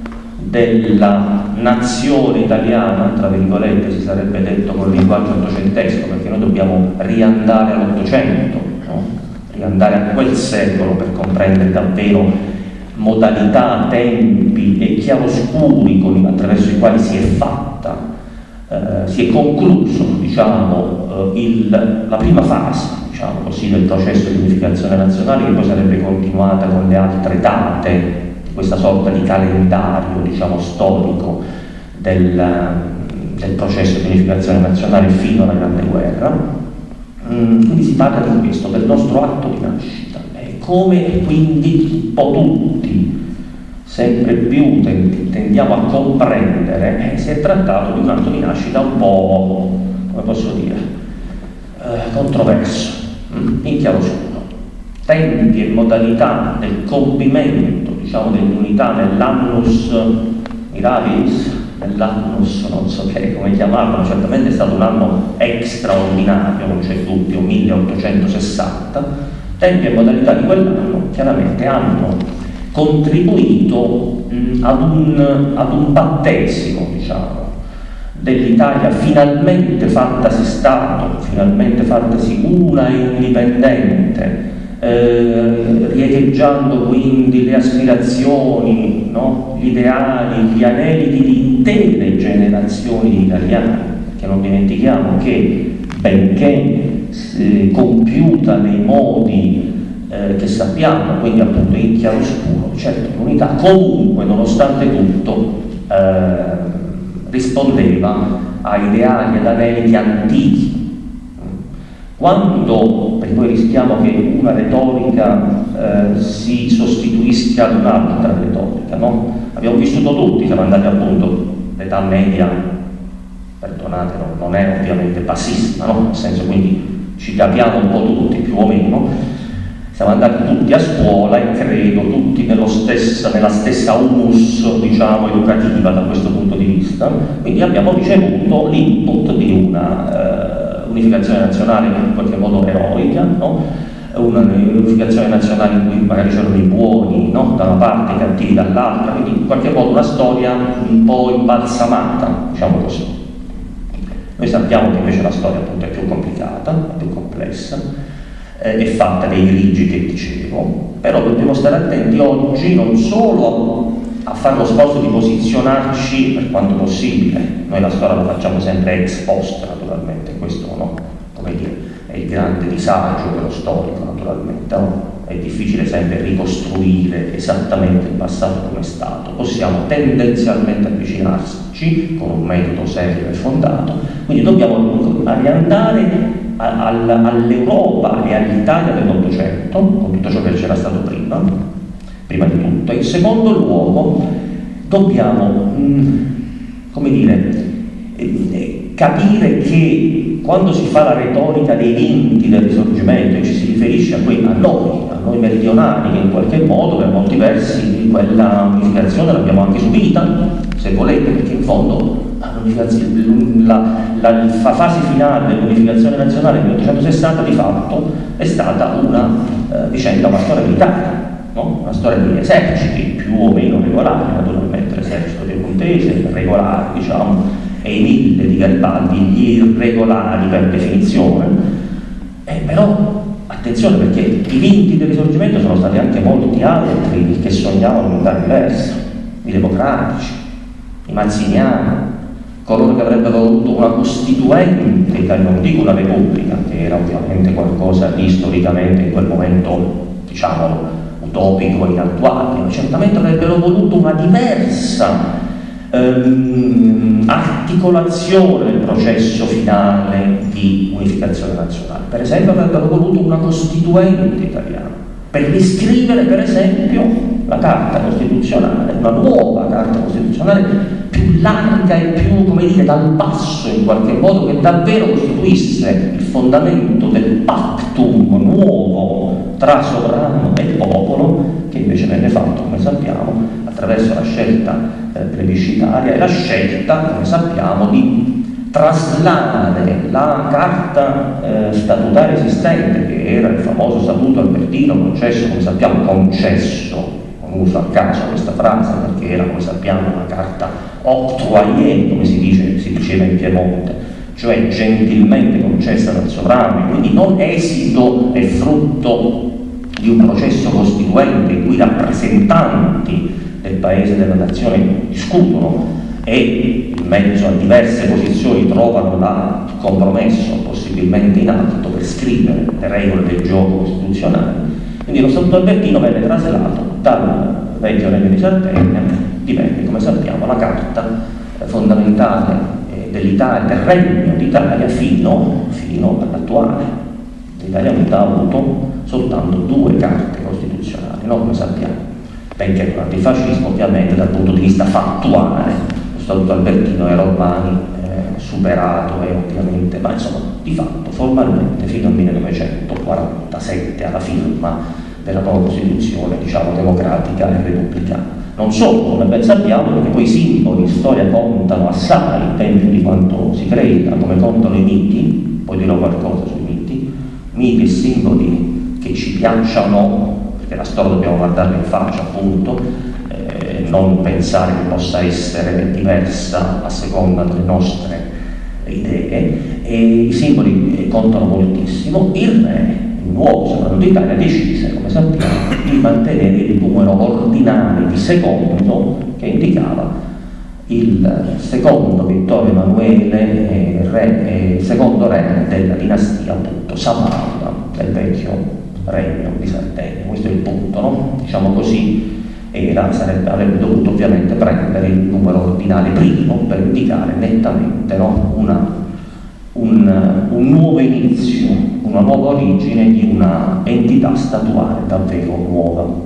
della nazione italiana, tra virgolette si sarebbe detto con il linguaggio ottocentesco, perché noi dobbiamo riandare all'Ottocento, no? Riandare a quel secolo per comprendere davvero modalità, tempi e chiaroscuri attraverso i quali si è fatta, si è concluso, diciamo, la prima fase, diciamo così, del processo di unificazione nazionale, che poi sarebbe continuata con le altre date di questa sorta di calendario, diciamo, storico del processo di unificazione nazionale fino alla Grande Guerra. Quindi si parla di questo, del nostro atto di nascita, come quindi un po' tutti sempre più tendiamo a comprendere, si è trattato di un atto di nascita un po', come posso dire, controverso, in chiaroscuro. Tempi e modalità del compimento, diciamo, dell'unità nell'annus mirabilis, nell'annus, non so come chiamarlo, certamente è stato un anno straordinario, non c'è dubbio, 1860, tempi e modalità di quell'anno chiaramente hanno contribuito ad un battesimo, diciamo, dell'Italia finalmente fattasi Stato, finalmente fattasi una e indipendente, riecheggiando quindi le aspirazioni, no? Gli ideali, gli aneliti di intere generazioni di italiani, che non dimentichiamo che, benché compiuta nei modi che sappiamo, quindi appunto in chiaroscuro, certo l'unità comunque, nonostante tutto, rispondeva a ideali ed aneliti antichi. Quando, perché noi rischiamo che una retorica si sostituisca ad un'altra retorica, no? Abbiamo vissuto tutti, siamo andati appunto, l'età media, perdonate, non è ovviamente bassissima, no? Nel senso, quindi ci capiamo un po' tutti, più o meno. Siamo andati tutti a scuola e credo tutti nella stessa humus, diciamo, educativa da questo punto di vista, quindi abbiamo ricevuto l'input di una unificazione nazionale in qualche modo eroica, no? Una unificazione nazionale in cui magari c'erano i buoni, no? Da una parte, i cattivi dall'altra, quindi in qualche modo una storia un po' imbalsamata, diciamo così. Noi sappiamo che invece la storia appunto è più complicata, è più complessa, è fatta dei grigi che dicevo, però dobbiamo stare attenti oggi non solo a fare lo sforzo di posizionarci per quanto possibile, noi la storia la facciamo sempre ex post naturalmente, questo no, come dire, è il grande disagio dello storico naturalmente, no? È difficile sempre ricostruire esattamente il passato come è stato, possiamo tendenzialmente avvicinarci con un metodo serio e fondato, quindi dobbiamo riandare all'Europa e all'Italia dell'Ottocento, con tutto ciò che c'era stato prima di tutto. In secondo luogo dobbiamo, come dire, capire che quando si fa la retorica dei vinti del Risorgimento e ci si riferisce a noi meridionali, che in qualche modo per molti versi quella unificazione l'abbiamo anche subita, se volete, perché in fondo la fase finale dell'unificazione nazionale del 1860 di fatto è stata una vicenda, una storia militare, no? Una storia di eserciti più o meno regolari, naturalmente l'esercito piemontese regolare, diciamo, e i 1000 di Garibaldi gli irregolari per definizione, però attenzione, perché i vinti del Risorgimento sono stati anche molti altri che sognavano un'unità diversa, i democratici, i mazziniani, coloro che avrebbero voluto una costituente, non dico una repubblica, che era ovviamente qualcosa di storicamente in quel momento, diciamo, utopico e inattuabile, ma certamente avrebbero voluto una diversa articolazione del processo finale di unificazione nazionale. Per esempio avrebbero voluto una costituente italiana per riscrivere per esempio la Carta Costituzionale, una nuova Carta Costituzionale più larga e più, come dire, dal basso in qualche modo, che davvero costituisse il fondamento del pactum nuovo tra sovrano e popolo, che invece venne fatto, come sappiamo, attraverso la scelta plebiscitaria e la scelta, come sappiamo, di traslare la carta statutaria esistente, che era il famoso statuto albertino concesso, come sappiamo, concesso, non uso a caso questa frase perché era, come sappiamo, una carta octroyée, come si diceva in Piemonte, cioè gentilmente concessa dal sovrano, quindi non esito e frutto di un processo costituente in cui i rappresentanti del paese e della nazione discutono e in mezzo a diverse posizioni trovano il compromesso possibilmente in atto per scrivere le regole del gioco costituzionale. Quindi lo Statuto Albertino venne traslato dal vecchio Regno di Sardegna, divenne, come sappiamo, la carta fondamentale dell'Italia, del Regno d'Italia fino all'attuale. L'Italia Unita ha avuto soltanto 2 carte costituzionali, no? Come sappiamo. benché l'antifascismo ovviamente dal punto di vista fattuale, lo Statuto Albertino era ormai superato e ovviamente, ma insomma di fatto formalmente fino al 1947 alla firma della nuova Costituzione, diciamo, democratica e repubblicana. Non solo, come ben sappiamo, perché poi i simboli in storia contano assai, ben più di quanto si creda, come contano i miti, poi dirò qualcosa sui miti e simboli che ci piacciono, perché la storia dobbiamo guardarla in faccia, appunto, non pensare che possa essere diversa a seconda delle nostre idee, e i simboli contano moltissimo. Il re, il nuovo sovrano d'Italia, decise, come sappiamo, di mantenere il numero ordinale di secondo che indicava il secondo Vittorio Emanuele, secondo re della dinastia, appunto, Sabauda, del vecchio regno di Sardegna. Questo è il punto, no? Diciamo così, avrebbe dovuto ovviamente prendere il numero ordinale primo per indicare nettamente, no? un nuovo inizio, una nuova origine di una entità statuale davvero nuova.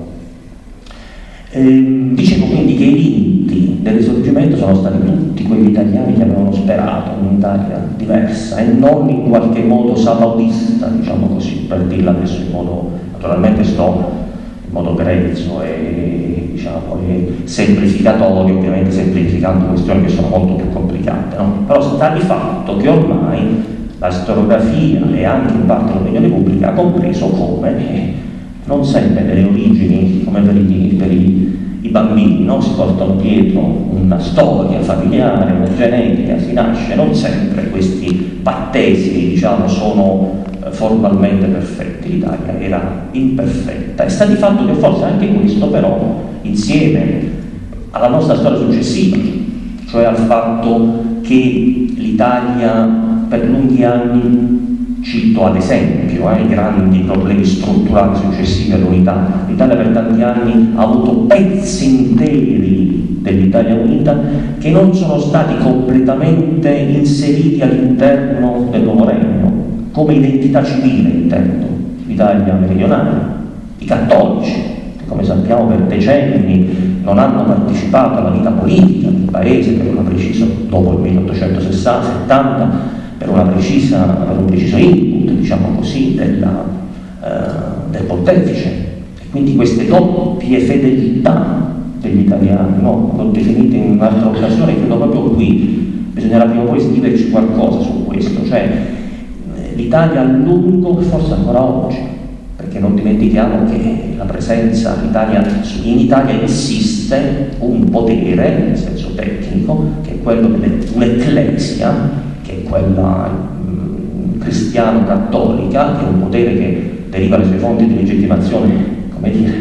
Dicevo quindi che i vinti del Risorgimento sono stati tutti quegli italiani che avevano sperato in un'Italia diversa e non in qualche modo sabaudista, diciamo così, per dirla adesso in modo, naturalmente in modo grezzo e, diciamo, semplificatorio, ovviamente semplificando questioni che sono molto più complicate, no? Però sta di fatto che ormai la storiografia e anche in parte l'opinione pubblica ha compreso come non sempre delle origini, come per i bambini, no? Si portano dietro una storia familiare, una genetica, si nasce, non sempre questi battesimi, diciamo, sono formalmente perfetti. L'Italia era imperfetta e sta di fatto che forse anche questo però, insieme alla nostra storia successiva, cioè al fatto che l'Italia per lunghi anni, cito ad esempio i grandi problemi strutturali successivi all'unità, l'Italia per tanti anni ha avuto pezzi interi dell'Italia unita che non sono stati completamente inseriti all'interno del nuovo regno, come identità civile intendo, l'Italia meridionale, i cattolici, che come sappiamo per decenni non hanno partecipato alla vita politica del paese per una precisa, dopo il 1860-70, per un preciso input, diciamo così, del pontefice. E quindi queste doppie fedeltà degli italiani, no? L'ho definita in un'altra occasione, credo proprio qui bisognerà prima o poi scriverci qualcosa su questo, cioè l'Italia a lungo, forse ancora oggi, perché non dimentichiamo che la presenza in Italia insiste un potere, nel senso tecnico, che è quello dell'ecclesia, che è quella cristiano-cattolica, che è un potere che deriva dalle sue fonti di legittimazione, come dire,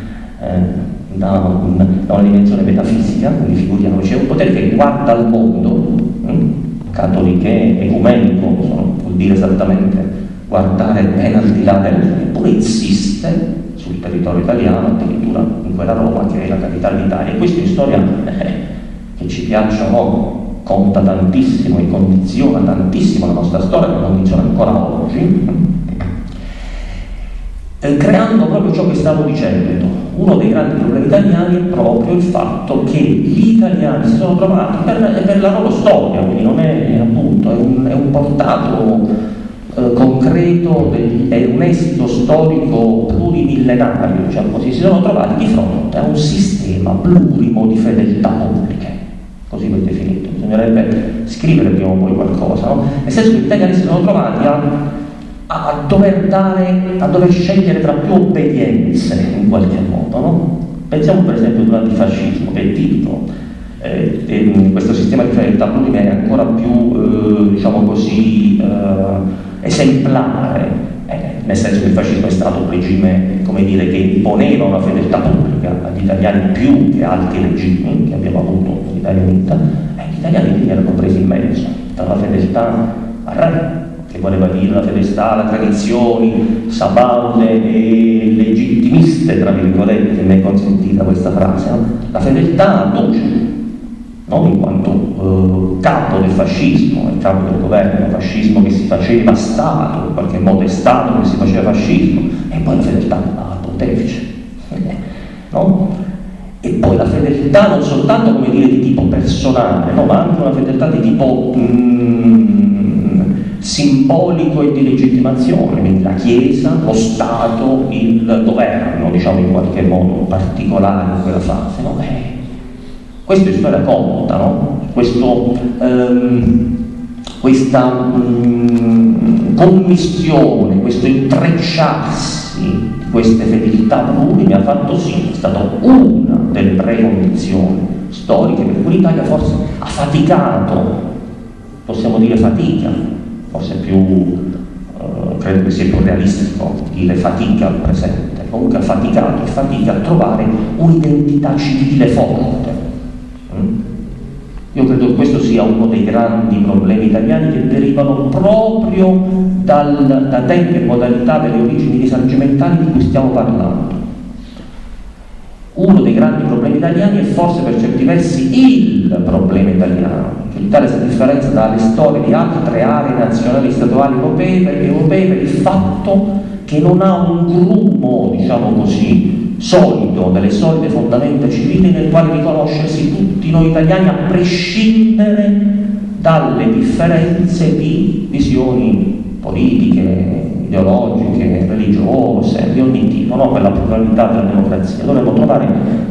da una dimensione metafisica, quindi figuriamoci, è un potere che guarda al mondo, cattoliche, ecumenico, vuol dire esattamente guardare ben al di là eppure insiste sul territorio italiano, addirittura in quella Roma che è la capitale d'Italia. E questo in storia, che ci piaccia o no, conta tantissimo e condiziona tantissimo la nostra storia, che condiziona ancora oggi, creando proprio ciò che stavo dicendo. Uno dei grandi problemi italiani è proprio il fatto che gli italiani si sono trovati per la loro storia, quindi non è appunto, è un portato concreto, è un esito storico plurimillenario, diciamo così. Si sono trovati di fronte a un sistema plurimo di fedeltà pubbliche, così l'ho definito. Bisognerebbe scrivere prima o poi qualcosa, no? Nel senso che gli italiani si sono trovati a dover scegliere tra più obbedienze in qualche modo, no? Pensiamo per esempio all'antifascismo, che è tipico. Questo sistema di fedeltà plurime è ancora più, diciamo così, esemplare, nel senso che il fascismo è stato un regime, come dire, che imponeva una fedeltà pubblica agli italiani più che altri regimi che abbiamo avuto in Italia Unita. Gli italiani quindi erano presi in mezzo dalla fedeltà al re, che voleva dire la fedeltà alle tradizioni sabaude e legittimiste, tra virgolette, mi è consentita questa frase, no? La fedeltà a Duce, non in quanto capo del fascismo, il capo del governo, fascismo che si faceva Stato, in qualche modo è Stato che si faceva fascismo, e poi la fedeltà al pontefice, no? E poi la fedeltà non soltanto, come dire, di tipo personale, no, ma anche una fedeltà di tipo simbolico e di legittimazione, quindi la Chiesa, lo Stato, il governo, diciamo in qualche modo particolare in quella fase, no? Questo è storia conta, no? Questa commistione, questo intrecciarsi di queste fedeltà pluri mi ha fatto sì, è stata una delle precondizioni storiche per cui l'Italia forse ha faticato, possiamo dire fatica, forse credo che sia più realistico dire fatica al presente, comunque ha faticato e fatica a trovare un'identità civile forte. Io credo che questo sia uno dei grandi problemi italiani che derivano proprio da tempi e modalità delle origini risorgimentali di cui stiamo parlando. Uno dei grandi problemi italiani è forse per certi versi il problema italiano, che l'Italia si differenzia dalle storie di altre aree nazionali e statuali europee per il fatto che non ha un grumo, diciamo così, solido, delle solide fondamenta civili nel quale riconoscersi tutti noi italiani a prescindere dalle differenze di visioni politiche, ideologiche, religiose, di ogni tipo, no? Quella pluralità della democrazia. Dovremmo trovare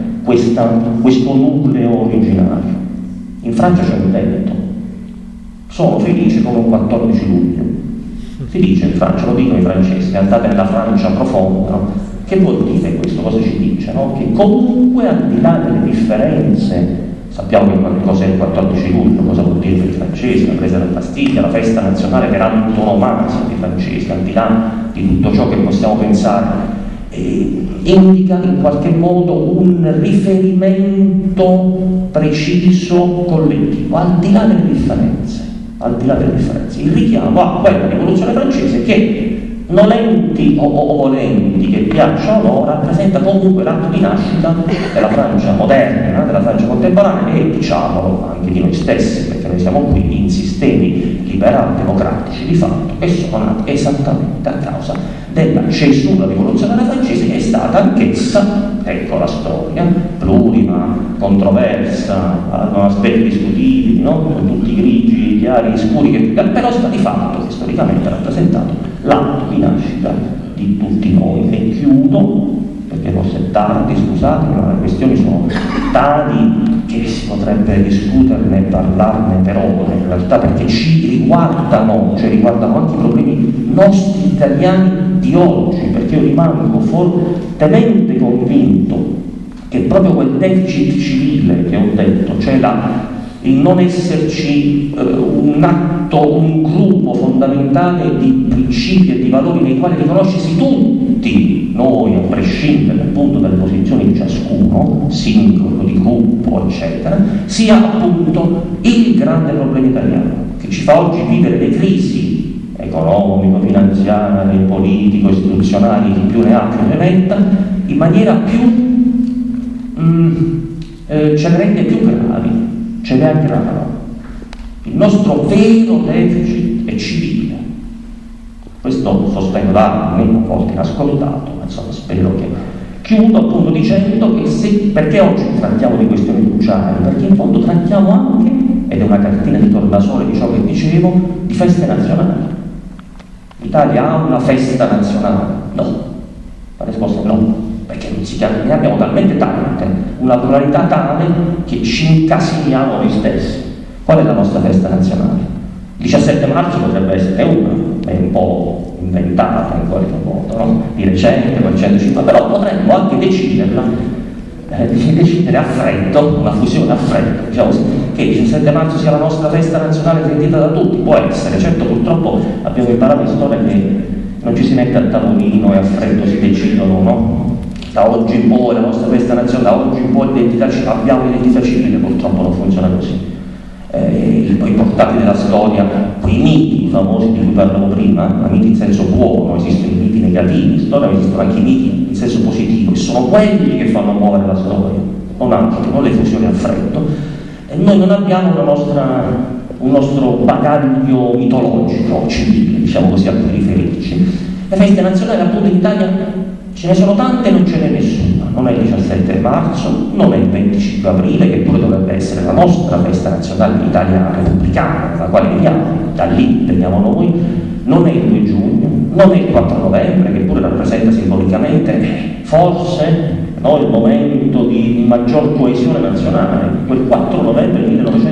questo nucleo originario. In Francia c'è un detto: sono felice come un 14 luglio. Si dice in Francia, lo dicono i francesi, andate nella Francia profonda, no? Che vuol dire questo? Cosa ci dice? No? Che comunque al di là delle differenze, sappiamo che cosa è il 14 luglio, cosa vuol dire per i francesi, la presa della Bastiglia, la festa nazionale per antonomasia dei francesi, al di là di tutto ciò che possiamo pensare, indica in qualche modo un riferimento preciso, collettivo, al di là delle differenze, il richiamo a quella rivoluzione francese che, nolenti o volenti che piaccia o no, rappresenta comunque l'atto di nascita della Francia moderna, della Francia contemporanea e, diciamolo, anche di noi stessi, perché noi siamo qui in sistemi liberali democratici di fatto che sono nati esattamente a causa della cesura rivoluzionaria francese, che è stata anch'essa, ecco la storia, plurima, controversa, hanno aspetti discutibili, no? Con tutti i grigi, chiari, scuri, però sta di fatto che storicamente ha rappresentato l'atto di nascita di tutti noi. E chiudo, perché forse è tardi, scusate, ma le questioni sono tali che si potrebbe discuterne e parlarne per ore in realtà, perché ci riguardano, cioè riguardano anche i problemi nostri italiani di oggi, perché io rimango fortemente convinto che proprio quel deficit civile che ho detto, cioè il non esserci un atto, un gruppo fondamentale di principi e di valori nei quali riconoscersi tutti noi, a prescindere appunto dalle posizioni di ciascuno, singolo, di gruppo, eccetera, sia appunto il grande problema italiano, che ci fa oggi vivere le crisi economico, finanziarie, politico, istituzionali, chi più ne ha più ne metta, in maniera più ce le rende più gravi, ce le aggrava. Il nostro vero deficit è civile. Questo sostengo da anni, a volte inascoltato, ma insomma spero che chiudo appunto dicendo che perché oggi trattiamo di questioni cruciali? Perché in fondo trattiamo anche, ed è una cartina di tornasole di ciò che dicevo, di feste nazionali. L'Italia ha una festa nazionale? No. La risposta è no. Perché ne abbiamo talmente tante, una pluralità tale che ci incasiniamo noi stessi. Qual è la nostra festa nazionale? Il 17 marzo potrebbe essere una, è un po' inventata in qualche modo, no? Di recente, con 150, però potremmo anche decidere a freddo, una fusione a freddo, diciamo così, che il 17 marzo sia la nostra festa nazionale sentita da tutti, può essere, certo purtroppo abbiamo imparato in storia che non ci si mette a tavolino e a freddo si decidono, no? Da oggi in poi la nostra festa nazionale, da oggi in poi abbiamo l'identità civile, purtroppo non funziona così. I portati della storia, quei miti famosi di cui parlavo prima, miti in senso buono, esistono i miti negativi, in storia esistono anche i miti in senso positivo, e sono quelli che fanno muovere la storia, non altro, non le fusioni a freddo. E noi non abbiamo un nostro bagaglio mitologico civile, diciamo così, a cui riferirci. Le feste nazionali appunto in Italia ce ne sono tante e non ce n'è nessuna. non è il 17 marzo, non è il 25 aprile, che pure dovrebbe essere la nostra festa nazionale italiana repubblicana, dalla quale veniamo, da lì veniamo noi, non è il 2 giugno, non è il 4 novembre, che pure rappresenta simbolicamente forse il momento di maggior coesione nazionale, quel 4 novembre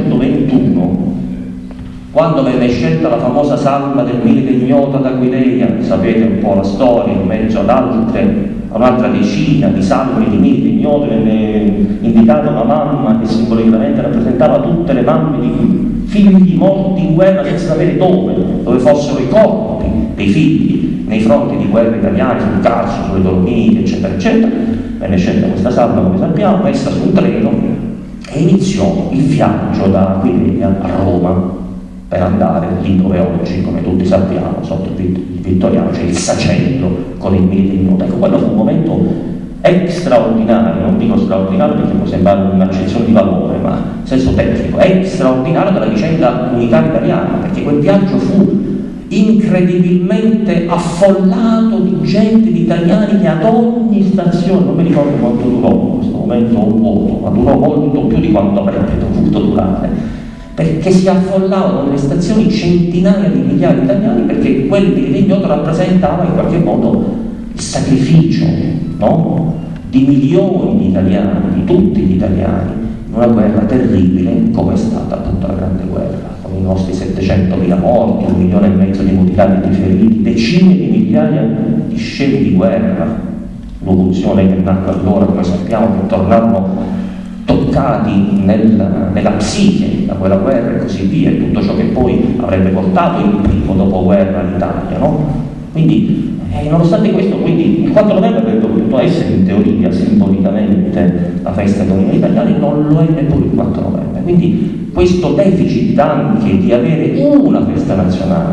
1921, quando venne scelta la famosa salma del milite ignota da Aquileia. Sapete un po' la storia, in mezzo ad un'altra decina di salme di milite ignoti venne indicata una mamma che simbolicamente rappresentava tutte le mamme di figli morti in guerra senza sapere dove fossero i corpi dei figli nei fronti di guerra italiani, sul Carso, sulle Dolomiti, eccetera, eccetera. Venne scelta questa salma, come sappiamo, messa su un treno e iniziò il viaggio da Aquileia a Roma, per andare lì dove oggi, come tutti sappiamo, sotto il Vittoriano c'è il Sacello con il milite ignoto. Ecco, quello fu un momento straordinario, non dico straordinario perché può sembrare un'accezione di valore, ma in senso tecnico, è straordinario della vicenda unitaria italiana, perché quel viaggio fu incredibilmente affollato di gente, di italiani che ad ogni stazione, non mi ricordo quanto durò in questo momento un voto, ma durò molto più di quanto avrebbe dovuto durare, perché si affollavano nelle stazioni centinaia di migliaia di italiani, perché quel milite ignoto rappresentava in qualche modo il sacrificio, no? Di milioni di italiani, di tutti gli italiani, in una guerra terribile come è stata appunto la Grande Guerra, con i nostri 700.000 morti, 1,5 milioni di mutilati e di feriti, decine di migliaia di scemi di guerra, l'evoluzione che nacque allora, come sappiamo, che tornarono toccati nella psiche da quella guerra e così via, e tutto ciò che poi avrebbe portato il primo dopoguerra all'Italia, no? Quindi, nonostante questo, quindi il 4 novembre avrebbe dovuto essere in teoria, simbolicamente, la festa dei doni italiani, non lo è neppure il 4 novembre. Quindi questo deficit anche di avere una festa nazionale,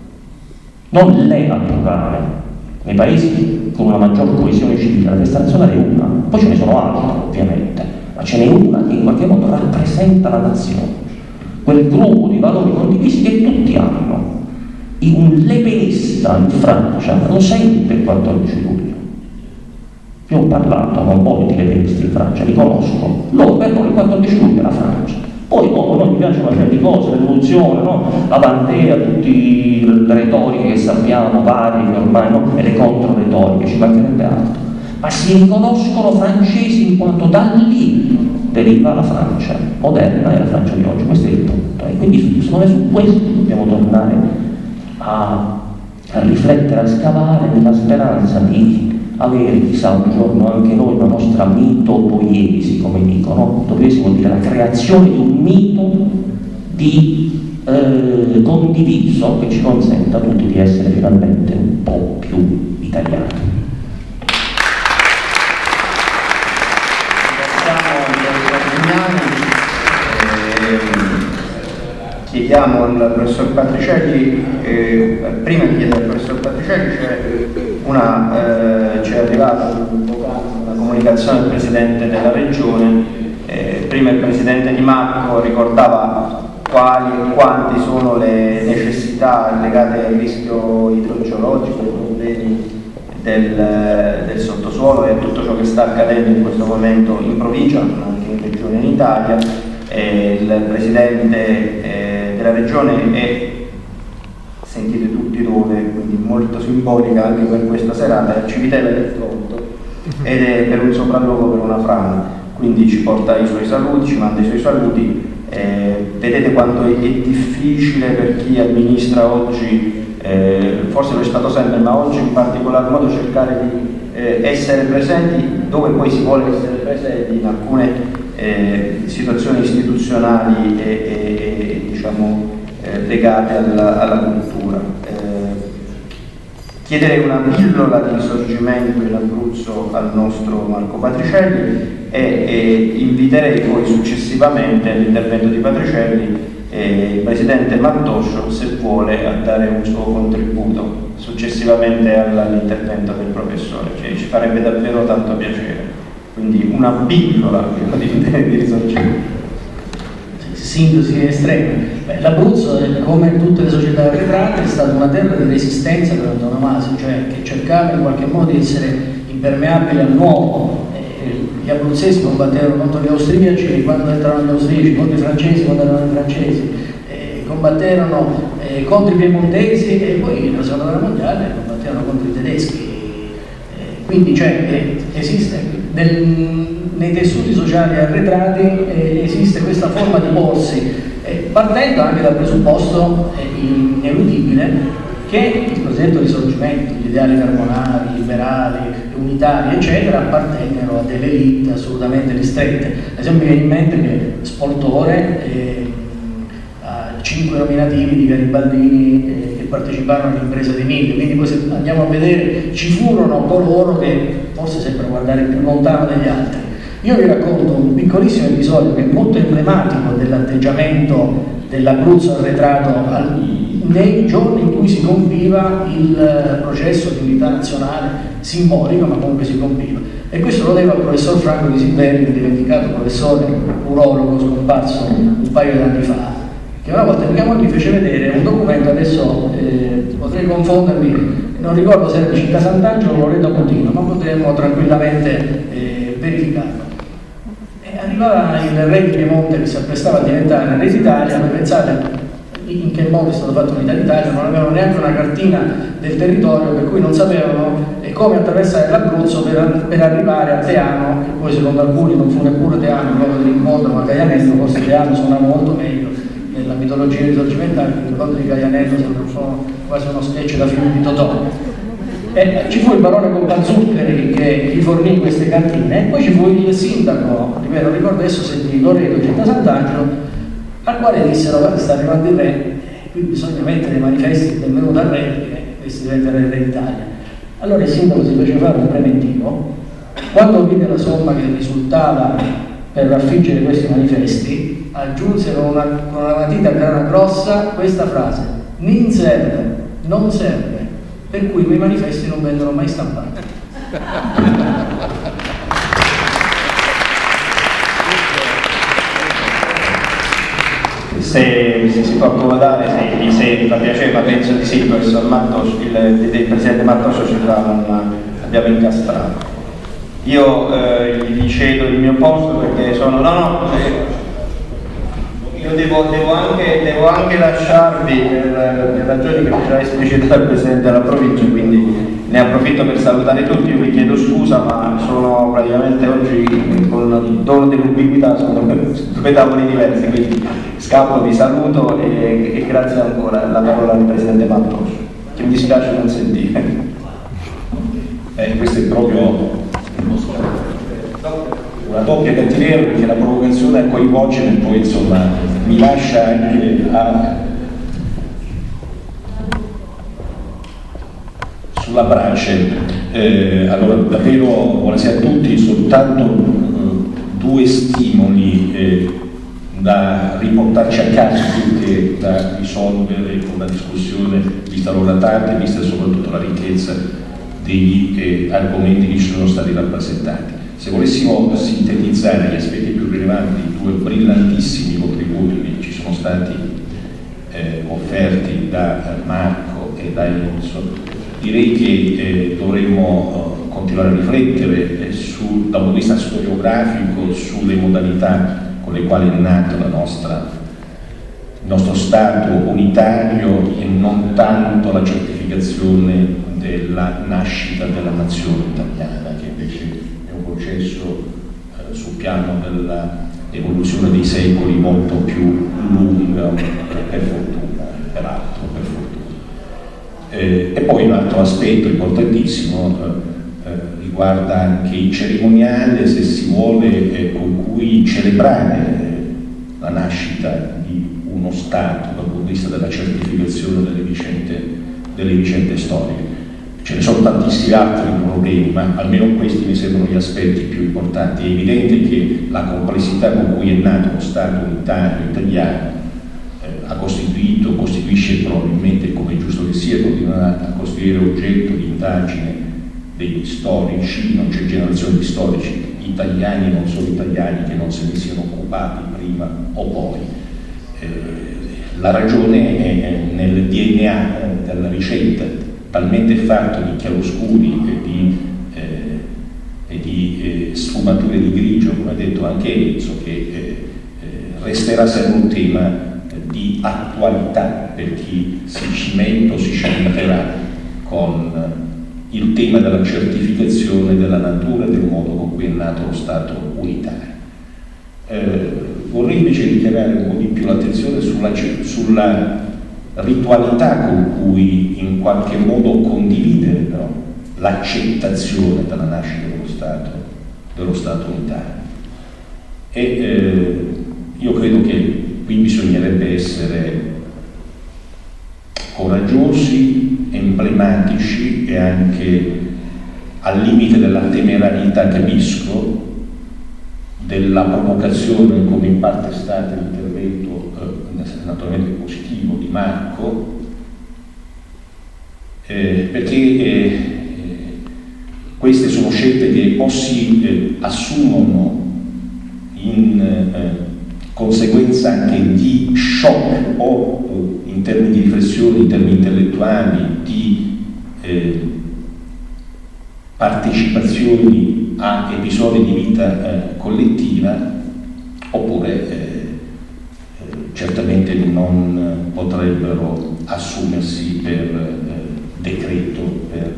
non le a plurale, nei paesi con una maggior coesione civile, la festa nazionale è una, poi ce ne sono altre ovviamente, ma ce n'è una che in qualche modo rappresenta la nazione, quel gruppo di valori condivisi che tutti hanno. Un lepenista in Francia lo sente il 14 luglio. Io ho parlato con un po' di lepenisti in Francia, li conosco, loro per loro il 14 luglio è la Francia. Poi noi mi piacciono certe cose, l'evoluzione, no? La Bantea, tutte le retoriche che sappiamo, varie che ormai, no? E le controretoriche, ci mancherebbe altro. Ma si riconoscono francesi in quanto da lì deriva la Francia moderna e la Francia di oggi. Questo è il punto. E quindi secondo me su questo dobbiamo tornare a riflettere, a scavare, nella speranza di avere chissà un giorno anche noi una nostra mitopoiesi, come dicono. Poiesi vuol dire la creazione di un mito di condiviso che ci consenta a tutti di essere finalmente un po' più italiani. Chiediamo al professor Patricielli, prima di chiedere al professor Patricielli ci è arrivata una comunicazione del Presidente della Regione. Prima il Presidente Di Marco ricordava quali e quanti sono le necessità legate al rischio idrogeologico, ai problemi del sottosuolo e a tutto ciò che sta accadendo in questo momento in provincia, ma anche in regione in Italia. Il Presidente della Regione è, sentite tutti dove, quindi molto simbolica anche per questa serata, è Civitella del Tronto, ed è per un sopralluogo per una frana, quindi ci porta i suoi saluti, ci manda i suoi saluti. Vedete quanto è difficile per chi amministra oggi, forse lo è stato sempre, ma oggi in particolar modo cercare di essere presenti dove poi si vuole essere presenti in alcune situazioni istituzionali e diciamo legate alla cultura. Chiederei una pillola di risorgimento in Abruzzo al nostro Marco Patricielli e inviterei poi successivamente all'intervento di Patricielli il Presidente Mattoscio, se vuole, a dare un suo contributo successivamente all'intervento del professore, che ci farebbe davvero tanto piacere. Quindi una pillola di risorgimento. Sintesi estrema. L'Abruzzo, come tutte le società arretrate, è stata una terra di resistenza per antonomasia, cioè che cercava in qualche modo di essere impermeabile al nuovo. gli abruzzesi combatterono contro gli austriaci quando entrarono gli austriaci, contro i francesi quando erano i francesi, combatterono contro i piemontesi e poi nella seconda guerra mondiale combatterono contro i tedeschi. Quindi esiste nei tessuti sociali arretrati esiste questa forma di porsi, partendo anche dal presupposto ineludibile che il cosiddetto risorgimento, gli ideali carbonari, liberali, unitari, eccetera, appartennero a delle elite assolutamente ristrette. Ad esempio mi viene in mente che Spoltore ha 5 nominativi di garibaldini che parteciparono all'impresa di Mille, quindi poi se andiamo a vedere ci furono coloro che forse sembrano guardare più lontano degli altri. Io vi racconto un piccolissimo episodio che è molto emblematico dell'atteggiamento dell'Abruzzo arretrato nei giorni in cui si compiva il processo di unità nazionale simbolico, ma comunque si compiva. E questo lo devo al professor Franco Di Silveri, il dimenticato professore urologo scomparso un paio di anni fa, che una volta mi fece vedere un documento, adesso potrei confondermi, non ricordo se era di Città Sant'Angelo o Loreto Cotino, ma potremmo tranquillamente verificarlo. E arrivava il re di Piemonte che si apprestava a diventare re d'Italia, ma pensate in che modo è stato fatto l'Unità d'Italia, non avevano neanche una cartina del territorio, per cui non sapevano come attraversare l'Abruzzo per arrivare a Teano, che poi secondo alcuni non fu neppure Teano, il luogo dell'incontro, ma Gaianello, forse Teano suonava molto meglio nella mitologia risorgimentale, perché l'incontro di Gaianello sembra quasi uno sketch da film di Totò. Ci fu il barone Companzuccheri che gli fornì queste cartine, e poi ci fu il sindaco, ripeto, ricordo adesso se di Loreto, Città Sant'Angelo, al quale dissero: guarda, sta arrivando il re, qui bisogna mettere i manifesti benvenuto al re, perché questi diventerà il re d'Italia. Allora il sindaco si fece fare un preventivo, quando vide la somma che risultava per affiggere questi manifesti, aggiunse con una matita grana grossa questa frase: nin serve, non serve, per cui i miei manifesti non vennero mai stampati. Se si può accomodare, se vi fa piacere, ma penso di sì, il professor Mattos, il presidente Mattos abbiamo incastrato. Io gli cedo il mio posto perché sono... io devo anche lasciarvi per ragioni che già esplicitato dal presidente della provincia, quindi ne approfitto per salutare tutti. Io vi chiedo scusa, ma sono praticamente oggi con il dono dell'ubiquità, sono due tavoli diversi, quindi scappo, vi saluto e grazie ancora. La parola al presidente Mattos, che mi dispiace non sentire. Questo è proprio una doppia cattiveria, perché la provocazione a coinvolgere e poi insomma mi lascia anche sulla brace. Allora davvero buonasera a tutti, soltanto due stimoli da riportarci a casa più che da risolvere con una discussione, vista l'ora tarda e vista soprattutto la ricchezza degli argomenti che ci sono stati rappresentati. Se volessimo sintetizzare gli aspetti più rilevanti di due brillantissimi contributi che ci sono stati offerti da Marco e da Enzo, direi che dovremmo continuare a riflettere da un punto di vista storiografico sulle modalità con le quali è nato il nostro Stato unitario e non tanto la certificazione della nascita della nazione italiana, che invece è un processo sul piano dell'evoluzione dei secoli molto più lunga, per fortuna, peraltro, per fortuna. E poi un altro aspetto importantissimo riguarda anche il cerimoniale, se si vuole, con cui celebrare la nascita di uno Stato dal punto di vista della certificazione delle vicende storiche. Ce ne sono tantissimi altri problemi, ma almeno questi mi sembrano gli aspetti più importanti. È evidente che la complessità con cui è nato lo Stato unitario italiano costituisce probabilmente, come è giusto che sia, continuerà a costituire oggetto di indagine degli storici. Non c'è generazione di storici italiani e non solo italiani che non se ne siano occupati prima o poi. La ragione è nel DNA della vicenda, talmente fatto di chiaroscuri e di sfumature di grigio, come ha detto anche Enzo, che resterà sempre un tema di attualità per chi si cimenta o si cimenterà con il tema della certificazione della natura e del modo con cui è nato lo Stato unitario. Vorrei invece richiamare un po' di più l'attenzione sulla ritualità con cui in qualche modo condividere però l'accettazione della nascita dello Stato unitario. E io credo che qui bisognerebbe essere coraggiosi, emblematici e anche al limite della temerarietà, capisco, della provocazione, come in parte è stato l'intervento naturalmente positivo di Marco, perché queste sono scelte che o si assumono in conseguenza anche di shock o in termini di riflessione, in termini intellettuali, di partecipazioni a episodi di vita collettiva, oppure certamente non potrebbero assumersi per decreto, per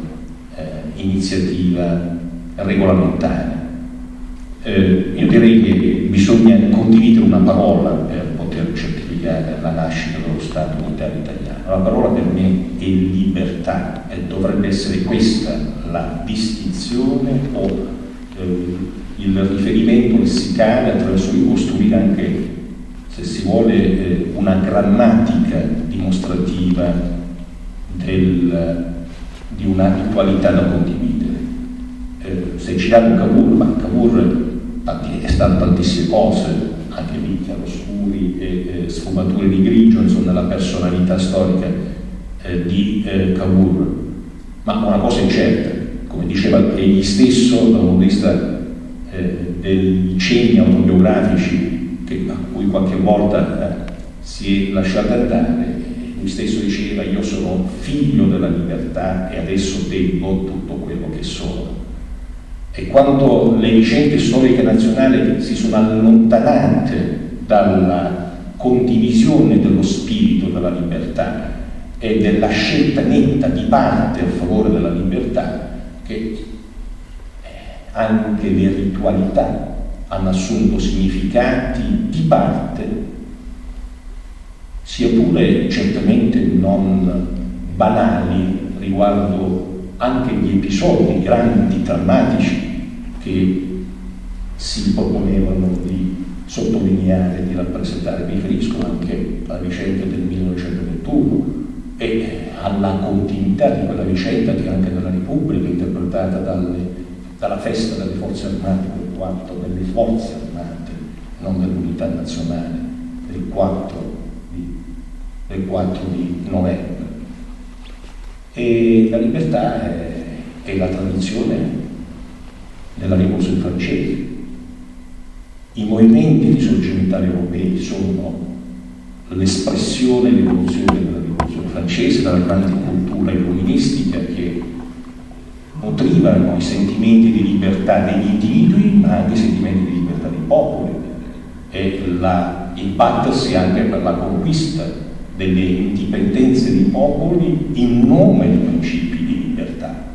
iniziativa regolamentare. Io direi che bisogna condividere una parola per poter certificare la nascita dello Stato unitario italiano. La parola per me è libertà, e dovrebbe essere questa la distinzione o il riferimento lessicale attraverso cui costruire anche, se si vuole, una grammatica dimostrativa di un'attualità da condividere. Si è citato Cavour, ma Cavour è stato tantissime cose, anche lì chiaroscuri e sfumature di grigio, insomma, nella personalità storica di Cavour. Ma una cosa è certa, come diceva egli stesso dal punto di vista dei cenni autobiografici a cui qualche volta si è lasciato andare, lui stesso diceva: io sono figlio della libertà e adesso debbo tutto quello che sono. E quando le vicende storiche nazionali si sono allontanate dalla condivisione dello spirito della libertà e della scelta netta di parte a favore della libertà, che anche le ritualità hanno assunto significati di parte, sia pure certamente non banali, riguardo anche gli episodi grandi, drammatici, che si proponevano di sottolineare, di rappresentare. Mi riferisco anche alla vicenda del 1921 e alla continuità di quella vicenda che anche nella Repubblica, interpretata dalla festa delle forze armate del 4, delle forze armate, non dell'unità nazionale, del 4 di novembre. E la libertà è la tradizione della rivoluzione francese. I movimenti risorgimentali europei sono l'espressione e l'evoluzione della rivoluzione francese, dalla grande cultura illuministica che nutrivano i sentimenti di libertà degli individui, ma anche i sentimenti di libertà dei popoli, e il battersi anche per la conquista delle indipendenze dei popoli in nome dei principi di libertà.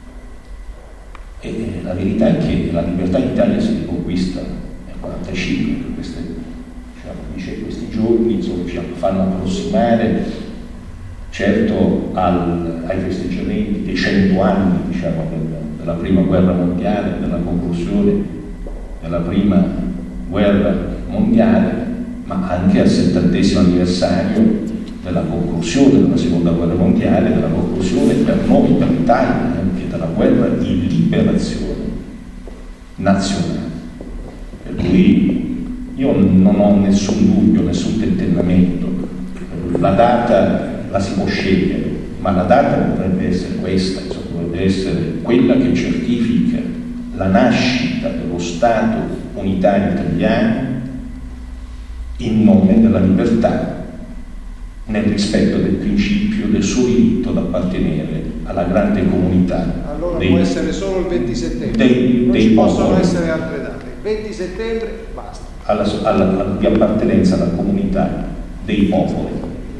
E la verità è che la libertà in Italia si riconquista nel 1945, questi giorni insomma, ci fanno approssimare certo ai festeggiamenti dei 100 anni della prima guerra mondiale, della conclusione della prima guerra mondiale, ma anche al 70° anniversario della conclusione della seconda guerra mondiale, della conclusione per noi, per l'Italia, anche della guerra di liberazione nazionale. Per cui io non ho nessun dubbio, nessun tentennamento. La data la si può scegliere, ma la data dovrebbe essere questa, dovrebbe essere quella che certifica la nascita dello Stato unitario italiano in nome della libertà nel rispetto del principio del suo diritto ad appartenere alla grande comunità. Allora può essere solo il 20 settembre, non ci possono essere altre date. Il 20 settembre basta. Di appartenenza alla comunità dei popoli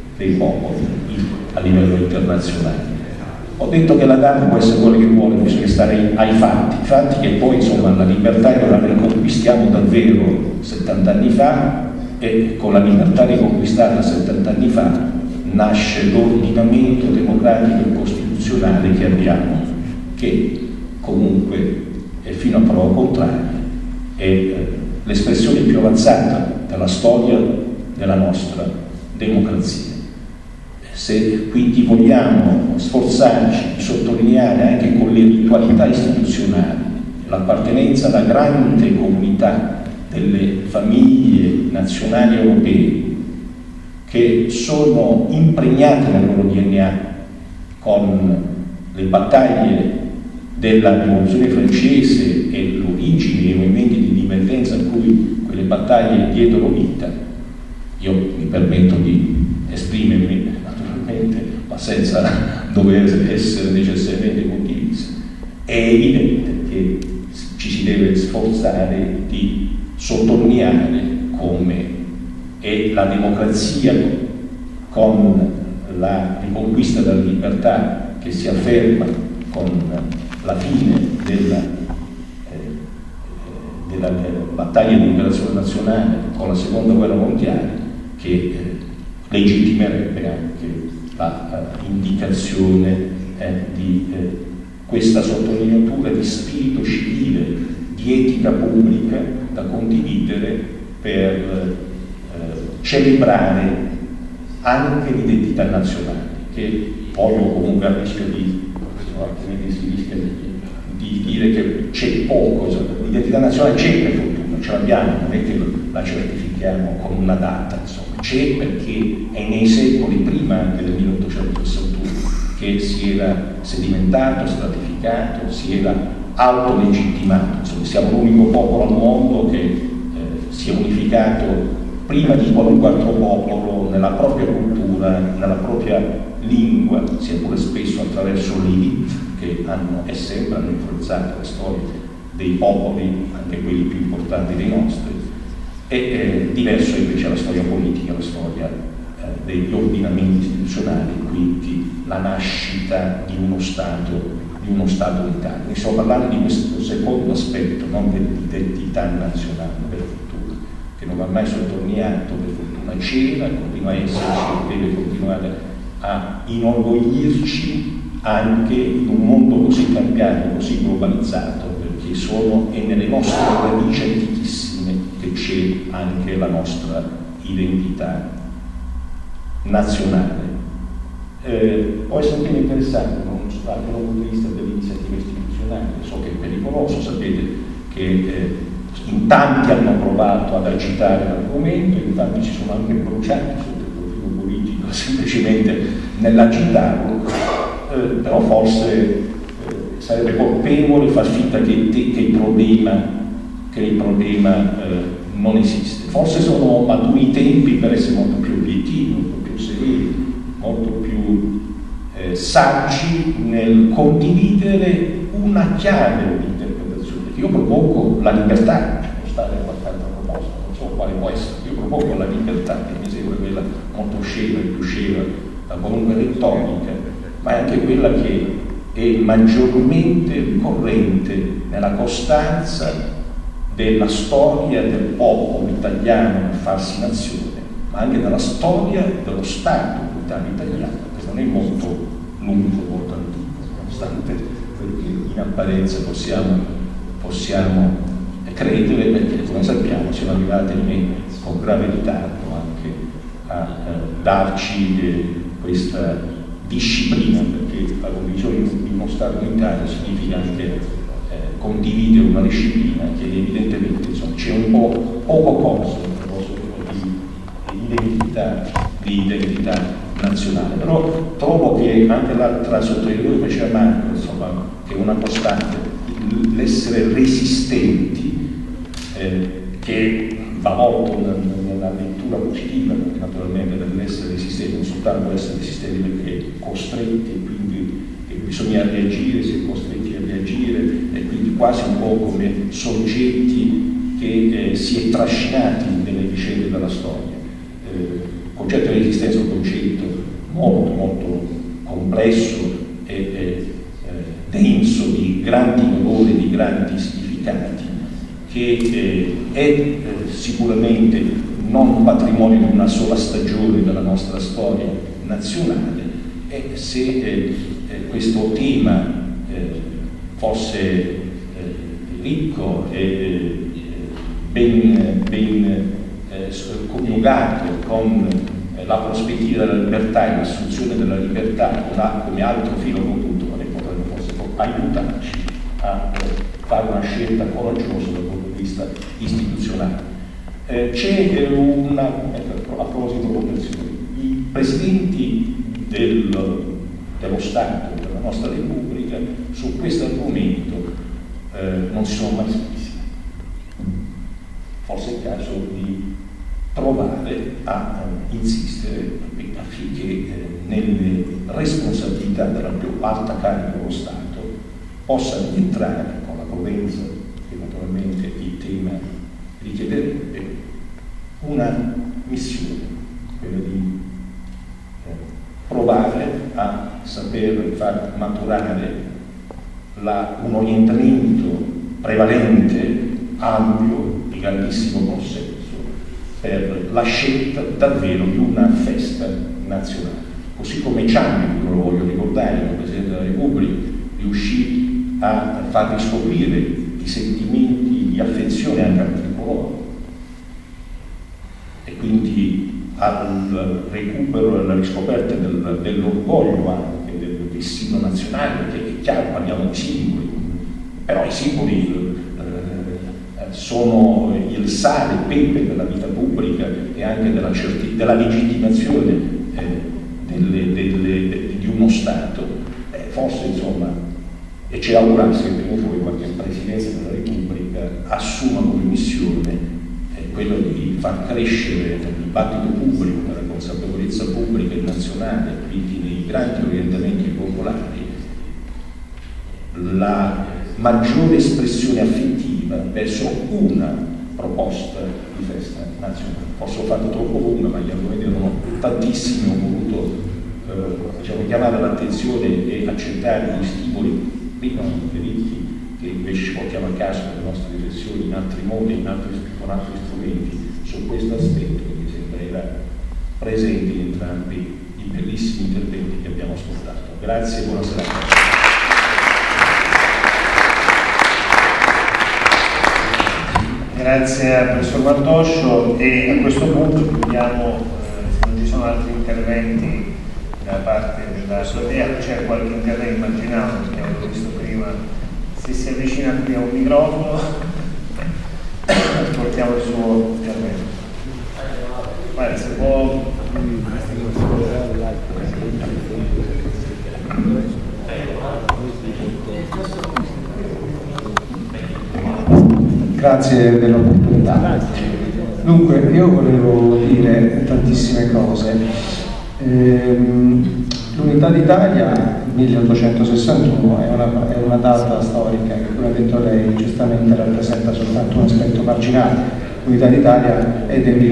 a livello internazionale. Ho detto che la data può essere quello che vuole, bisogna stare ai fatti che poi insomma la libertà noi la riconquistiamo davvero 70 anni fa, e con la libertà riconquistata 70 anni fa nasce l'ordinamento democratico e costituzionale che abbiamo, che comunque fino a prova contraria è l'espressione più avanzata della storia della nostra democrazia. Se quindi vogliamo sforzarci di sottolineare anche con le ritualità istituzionali l'appartenenza alla grande comunità delle famiglie nazionali europee che sono impregnate nel loro DNA con le battaglie della rivoluzione francese e l'origine dei movimenti di indipendenza a cui quelle battaglie diedero vita, io mi permetto di esprimermi naturalmente, ma senza dover essere necessariamente condivisa. È evidente che ci si deve sforzare di sottolineare come è la democrazia con la riconquista della libertà che si afferma con la fine della battaglia di liberazione nazionale, con la seconda guerra mondiale, che legittimerebbe anche la indicazione di questa sottolineatura di spirito civile, di etica pubblica da condividere per celebrare anche l'identità nazionale, che voglio comunque a rischio di, altrimenti si rischia di dire che c'è poco, l'identità nazionale c'è per fortuna, ce l'abbiamo, non è che la certifichiamo con una data, insomma, c'è perché è nei secoli prima anche del 1861 che si era sedimentato, stratificato, si era autolegittimato, insomma, siamo l'unico popolo al mondo che si è unificato prima di qualunque altro popolo nella propria cultura, nella propria lingua, sia pure spesso attraverso l'elite che hanno e sempre hanno influenzato la storia dei popoli, anche quelli più importanti dei nostri, e diverso invece la storia politica, la storia degli ordinamenti istituzionali, quindi la nascita di uno Stato unitario. Ne stiamo parlando di questo secondo aspetto, non dell'identità nazionale, per fortuna, che non va mai sottolineato, per fortuna c'era, continua a esserci e deve continuare a inorgoglirci anche in un mondo così cambiato, così globalizzato, perché è nelle nostre radici antichissime che c'è anche la nostra identità nazionale. Può essere un tema interessante dal punto di vista dell'iniziativa istituzionale, so che è pericoloso, sapete che in tanti hanno provato ad agitare l'argomento, in tanti si sono anche bruciati sotto il profilo politico semplicemente nell'agitarlo, però forse sarebbe colpevole far finta che il problema non esiste. Forse sono maturi i tempi per essere molto più obiettivi, molto più severi, molto più saggi nel condividere una chiave di interpretazione. Io propongo la libertà, può stare qualche altra proposta, non so quale può essere, io propongo la libertà, che mi sembra quella molto sceva, più sceva da qualunque retorica, ma è anche quella che è maggiormente ricorrente nella costanza della storia del popolo italiano nel farsi nazione, ma anche nella storia dello Stato italiano, che non è molto lungo, molto antico, nonostante perché in apparenza possiamo credere, perché come sappiamo siamo arrivati con grave ritardo anche a darci questa disciplina, perché la condivisione di uno Stato unitario significa anche condividere una disciplina che evidentemente c'è un po' poco corso di identità nazionale, però trovo che anche l'altra sottolineatura che faceva Marco, insomma, che è una costante, l'essere resistenti, che va molto nella lettura positiva naturalmente dell'essere esistenti, non soltanto essere esistenti perché costretti e quindi bisogna reagire, si è costretti a reagire e quindi quasi un po' come soggetti che si è trascinati nelle vicende della storia. Il concetto di esistenza è un concetto molto molto complesso e denso di grandi valori, di grandi significati, che è sicuramente non patrimonio di una sola stagione della nostra storia nazionale, e se questo tema fosse ricco e ben coniugato con la prospettiva della libertà e l'istruzione della libertà come altro filo conduttore, potrebbe forse aiutarci a fare una scelta coraggiosa dal punto di vista istituzionale. C'è a proposito di votazioni, i presidenti dello Stato, della nostra Repubblica, su questo argomento non si sono mai espressi. Forse è il caso di provare a insistere affinché nelle responsabilità della più alta carica dello Stato possa rientrare, con la prudenza che naturalmente il tema richiederebbe, una missione, quella di provare a saper far maturare un orientamento prevalente, ampio, di grandissimo consenso per la scelta davvero di una festa nazionale. Così come Ciampi, lo voglio ricordare, il Presidente della Repubblica, riuscì a far riscoprire i sentimenti di affezione anche al tricolore, e quindi al recupero e alla riscoperta dell'orgoglio anche del vestito nazionale, perché è chiaro, parliamo di simboli, però i simboli sono il sale, il pepe della vita pubblica e anche della legittimazione di uno Stato. Forse insomma, e ci augurarsi che prima o poi qualche Presidenza della Repubblica assuma come missione quello di far crescere nel dibattito pubblico, nella consapevolezza pubblica e nazionale, quindi nei grandi orientamenti popolari, la maggiore espressione affettiva verso una proposta di festa nazionale. Forse ho fatto troppo lunga, ma gli argomenti erano tantissimi, ho voluto chiamare l'attenzione e accettare gli stimoli prima diritti, che invece ci portiamo a casa nelle nostre riflessioni in altri modi, con altri strumenti su questo aspetto che mi sembra era presente in entrambi i bellissimi interventi che abbiamo ascoltato. Grazie e buona serata. Grazie al professor Martoscio, e a questo punto chiudiamo, se non ci sono altri interventi da parte della platea. C'è qualche intervento, immaginavo, perché avevo visto prima, se si avvicina qui a un microfono ascoltiamo il suo intervento. Guarda, se può. Grazie dell'opportunità. Dunque, io volevo dire tantissime cose. L'Unità d'Italia 1861 è una data storica che, come ha detto lei, giustamente rappresenta soltanto un aspetto marginale. L'Unità d'Italia è del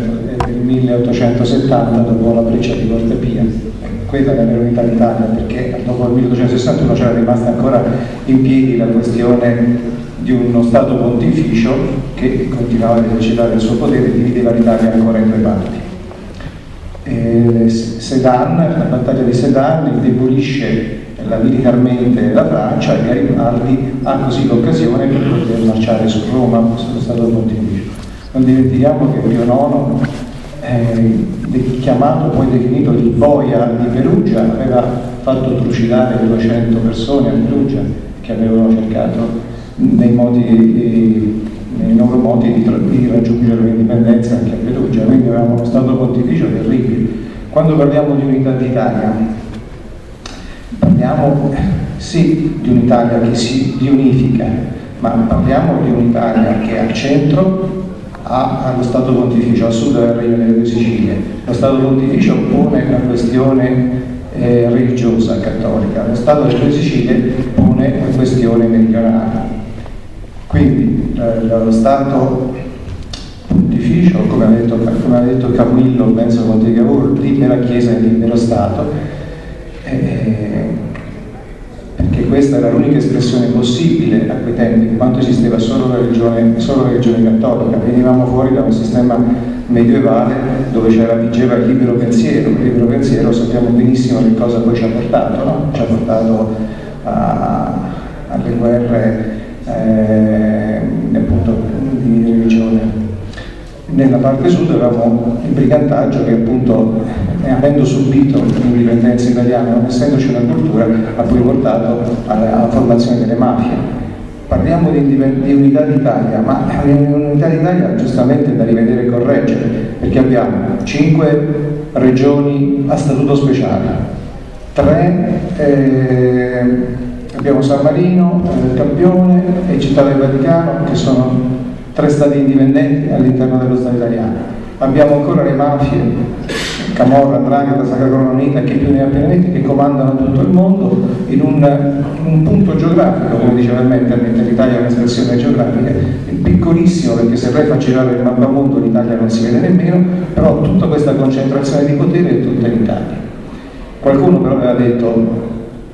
1870, dopo la breccia di Porta Pia. Quella è l'Unità d'Italia, perché dopo il 1861 c'era rimasta ancora in piedi la questione di uno Stato pontificio che continuava ad esercitare il suo potere e divideva l'Italia ancora in due parti. Sedan, la battaglia di Sedan indebolisce militarmente la Francia, e Garibaldi ha così l'occasione per poter marciare su Roma, sullo Stato pontificio. Non dimentichiamo che Pio IX, chiamato poi definito il boia di Perugia, aveva fatto trucidare 200 persone a Perugia che avevano cercato nei loro modi di raggiungere l'indipendenza anche a Perugia, quindi avevamo uno Stato pontificio terribile. Quando parliamo di Unità d'Italia parliamo sì di un'Italia che si riunifica, ma parliamo di un'Italia che è al centro allo Stato Pontificio, a sud del Regno delle Due Sicilie. Lo Stato Pontificio pone la questione religiosa cattolica, lo Stato delle Due Sicilie pone la questione meridionale. Quindi lo Stato Pontificio, come ha detto Camillo Benso Conte di Cavour, libera Chiesa e libero Stato, perché questa era l'unica espressione possibile a quei tempi, in quanto esisteva solo la religione cattolica. Venivamo fuori da un sistema medievale dove vigeva il libero pensiero. Il libero pensiero sappiamo benissimo che cosa poi ci ha portato, no? Ci ha portato alle guerre appunto di religione. Nella parte sud avevamo il brigantaggio che appunto, avendo subito l'indipendenza italiana, non essendoci una cultura, ha poi portato alla formazione delle mafie. Parliamo di unità d'Italia, ma l'unità d'Italia giustamente è da rivedere e correggere, perché abbiamo 5 regioni a statuto speciale, 3 abbiamo San Marino, Campione e Città del Vaticano, che sono 3 stati indipendenti all'interno dello Stato italiano. Abbiamo ancora le mafie, Camorra, 'Ndrangheta, Sacra Corona Unita, che più ne ha più ne mette, che comandano tutto il mondo in un punto geografico, come diceva il Metternich, l'Italia è un'espressione geografica, è piccolissimo, perché se lei fa girare il mappamondo l'Italia non si vede nemmeno, però tutta questa concentrazione di potere è tutta in Italia. Qualcuno però aveva detto: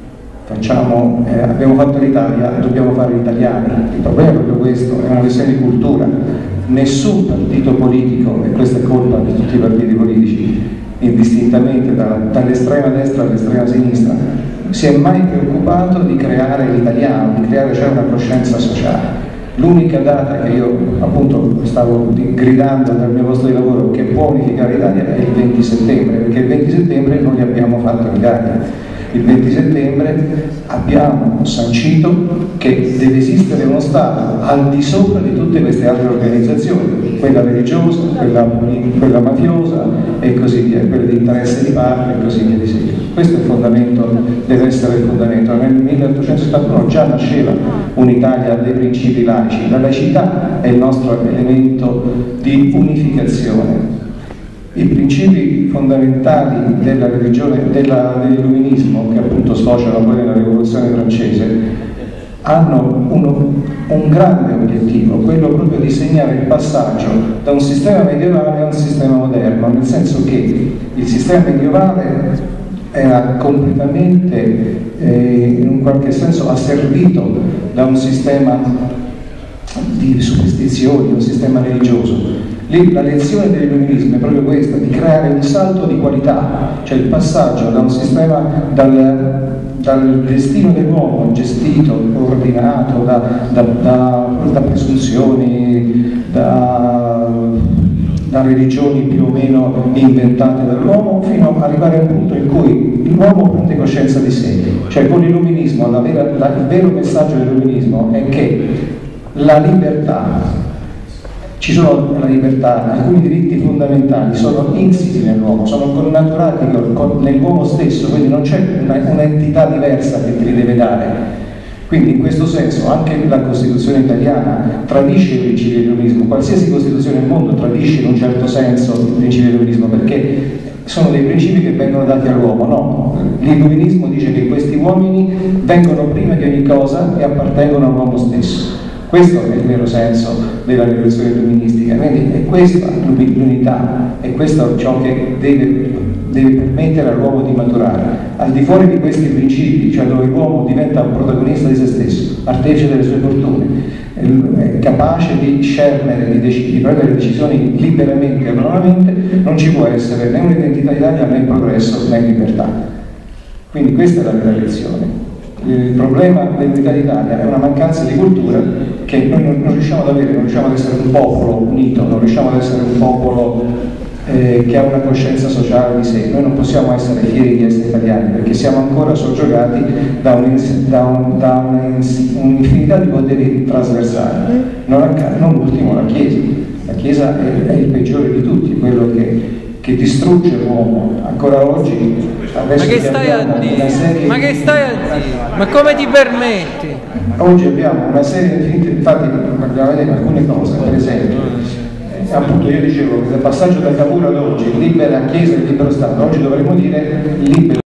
abbiamo fatto l'Italia, dobbiamo fare gli italiani. Il problema è proprio questo, è una questione di cultura. Nessun partito politico, e questa è colpa di tutti i partiti politici, indistintamente dall'estrema destra all'estrema sinistra, si è mai preoccupato di creare l'italiano, di creare cioè una coscienza sociale. L'unica data che io appunto stavo gridando dal mio posto di lavoro che può unificare l'Italia è il 20 settembre, perché il 20 settembre noi abbiamo fatto l'Italia. Il 20 settembre abbiamo sancito che deve esistere uno Stato al di sopra di tutte queste altre organizzazioni, quella religiosa, quella mafiosa e così via, quella di interesse di parte e così via di seguito. Questo è il fondamento, deve essere il fondamento. Nel 1871 già nasceva un'Italia dei principi laici. La laicità è il nostro elemento di unificazione. I principi fondamentali della religione, dell'illuminismo, che appunto sfociano poi nella rivoluzione francese, hanno un grande obiettivo, quello proprio di segnare il passaggio da un sistema medievale a un sistema moderno, nel senso che il sistema medievale era completamente, in un qualche senso, asservito da un sistema di superstizioni, un sistema religioso. Lì la lezione dell'illuminismo è proprio questa, di creare un salto di qualità, cioè il passaggio da un sistema, dal destino dell'uomo gestito, ordinato, da presunzioni, da religioni più o meno inventate dall'uomo, fino ad arrivare al punto in cui l'uomo prende coscienza di sé. Cioè con l'illuminismo, il vero messaggio dell'illuminismo è che la libertà, la libertà, alcuni diritti fondamentali sono insiti nell'uomo, sono connaturati nell'uomo stesso, quindi non c'è un'entità diversa che te li deve dare. Quindi in questo senso anche la Costituzione italiana tradisce i principi dell'illuminismo, qualsiasi Costituzione del mondo tradisce in un certo senso i principi dell'illuminismo, perché sono dei principi che vengono dati all'uomo, no? L'illuminismo dice che questi uomini vengono prima di ogni cosa e appartengono all'uomo stesso. Questo è il vero senso della rivoluzione illuministica, quindi è questa l'unità, è questo ciò che deve permettere all'uomo di maturare. Al di fuori di questi principi, cioè dove l'uomo diventa un protagonista di se stesso, artefice delle sue fortune, è capace di scernere, di prendere decisioni liberamente e autonomamente, non ci può essere né un'identità Italia, né progresso, né libertà. Quindi questa è la vera lezione. Il problema dell'unità d'Italia è una mancanza di cultura che noi non riusciamo ad avere, non riusciamo ad essere un popolo unito, non riusciamo ad essere un popolo che ha una coscienza sociale di sé. Noi non possiamo essere fieri di essere italiani perché siamo ancora soggiogati da un'infinità di poteri trasversali, non ultimo la Chiesa. La Chiesa è il peggiore di tutti, quello che distrugge l'uomo ancora oggi. Ma che stai a dire? Ma che stai a dire? Ma come ti permetti? Oggi abbiamo una serie di, infatti, guardate alcune cose, per esempio, appunto io dicevo che nel passaggio da Cavour ad oggi, libera Chiesa e libero Stato, oggi dovremmo dire libero